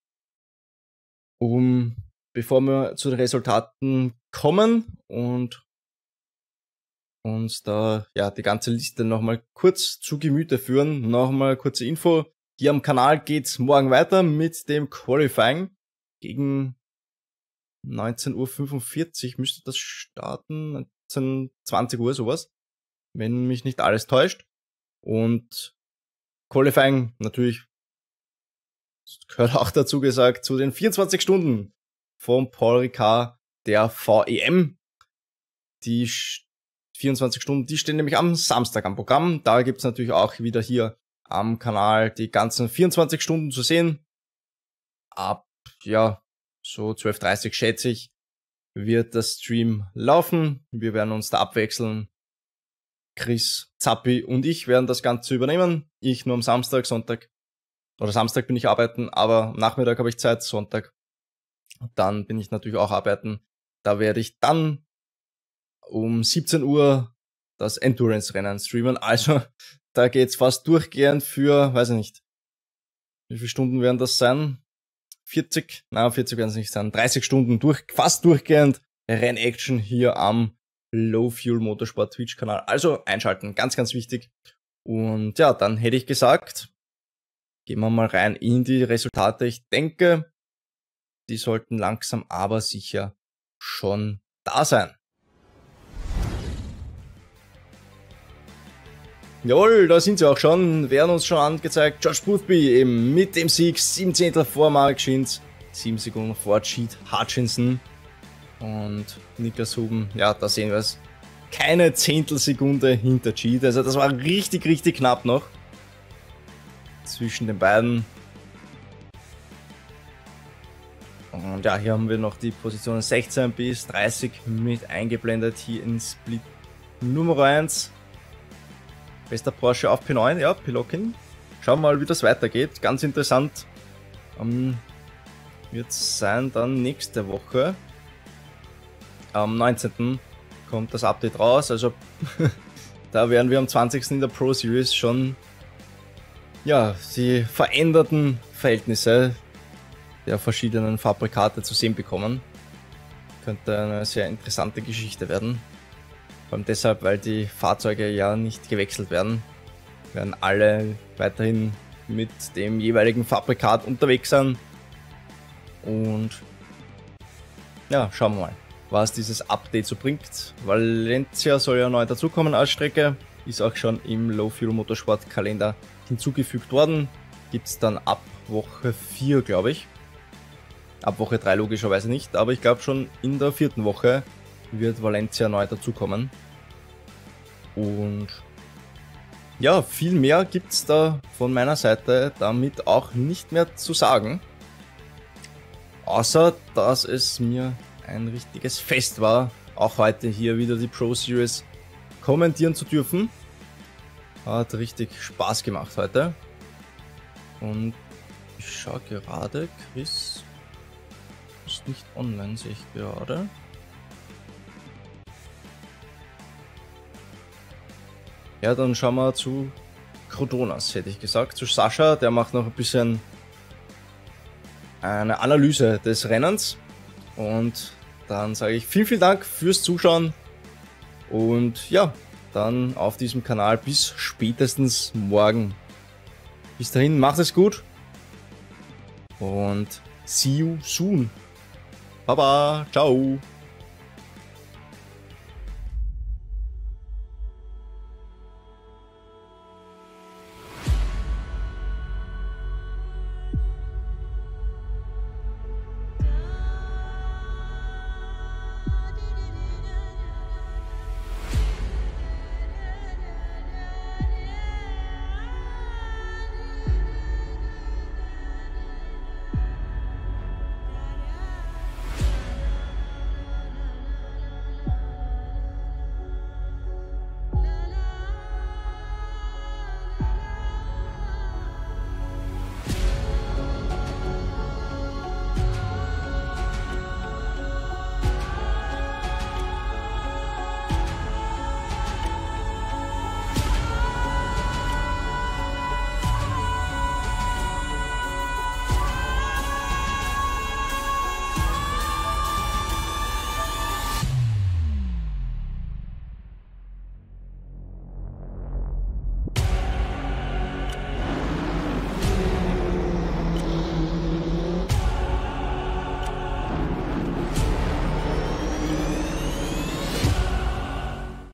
S1: Um, bevor wir zu den Resultaten kommen und uns da ja die ganze Liste nochmal kurz zu Gemüte führen, nochmal kurze Info. Hier am Kanal geht's morgen weiter mit dem Qualifying. Gegen neunzehn Uhr fünfundvierzig müsste das starten, neunzehn, zwanzig Uhr sowas, wenn mich nicht alles täuscht. Und Qualifying natürlich gehört auch dazu gesagt zu den vierundzwanzig Stunden vom Paul Ricard der V E M. Die vierundzwanzig Stunden, die stehen nämlich am Samstag am Programm. Da gibt's natürlich auch wieder hier am Kanal die ganzen vierundzwanzig Stunden zu sehen. Ab, ja, so zwölf Uhr dreißig schätze ich, wird das Stream laufen. Wir werden uns da abwechseln. Chris, Zappi und ich werden das Ganze übernehmen. Ich nur am Samstag, Sonntag, oder Samstag bin ich arbeiten, aber am Nachmittag habe ich Zeit, Sonntag. Dann bin ich natürlich auch arbeiten. Da werde ich dann um siebzehn Uhr das Endurance-Rennen streamen. Also da geht's fast durchgehend für, weiß ich nicht, wie viele Stunden werden das sein? vierzig? Nein, vierzig werden es nicht sein. dreißig Stunden durch, fast durchgehend Rennaction hier am Low Fuel Motorsport Twitch-Kanal. Also einschalten, ganz, ganz wichtig. Und ja, dann hätte ich gesagt, gehen wir mal rein in die Resultate. Ich denke, die sollten langsam aber sicher schon da sein. Jawohl, da sind sie auch schon, werden uns schon angezeigt. Josh Boothby eben mit dem Sieg, sieben Zehntel vor Mark Schintz, sieben Sekunden vor Cheat Hutchinson und Niklas Huben. Ja, da sehen wir es. Keine Zehntelsekunde hinter Cheat, also das war richtig, richtig knapp noch zwischen den beiden. Und ja, hier haben wir noch die Positionen sechzehn bis dreißig mit eingeblendet hier in Split Nummer eins. Bester Porsche auf P neun, ja, Pilokin. Schauen wir mal, wie das weitergeht. Ganz interessant. Ähm, wird sein dann nächste Woche. Am neunzehnten kommt das Update raus. Also da werden wir am zwanzigsten in der Pro Series schon ja, die veränderten Verhältnisse der verschiedenen Fabrikate zu sehen bekommen. Könnte eine sehr interessante Geschichte werden. Vor allem deshalb, weil die Fahrzeuge ja nicht gewechselt werden. Werden alle weiterhin mit dem jeweiligen Fabrikat unterwegs sein. Und ja, schauen wir mal, was dieses Update so bringt. Valencia soll ja neu dazukommen als Strecke. Ist auch schon im Low Fuel Motorsport Kalender hinzugefügt worden. Gibt es dann ab Woche vier, glaube ich. Ab Woche drei logischerweise nicht, aber ich glaube schon in der vierten Woche wird Valencia neu dazukommen. Und ja, viel mehr gibt es da von meiner Seite damit auch nicht mehr zu sagen. Außer, dass es mir ein richtiges Fest war, auch heute hier wieder die Pro Series kommentieren zu dürfen. Hat richtig Spaß gemacht heute. Und ich schaue gerade, Chris ist nicht online, sehe ich gerade. Ja, dann schauen wir zu Crodonas, hätte ich gesagt. Zu Sascha, der macht noch ein bisschen eine Analyse des Rennens. Und dann sage ich vielen, vielen Dank fürs Zuschauen. Und ja, dann auf diesem Kanal bis spätestens morgen. Bis dahin, macht es gut. Und see you soon. Baba, ciao.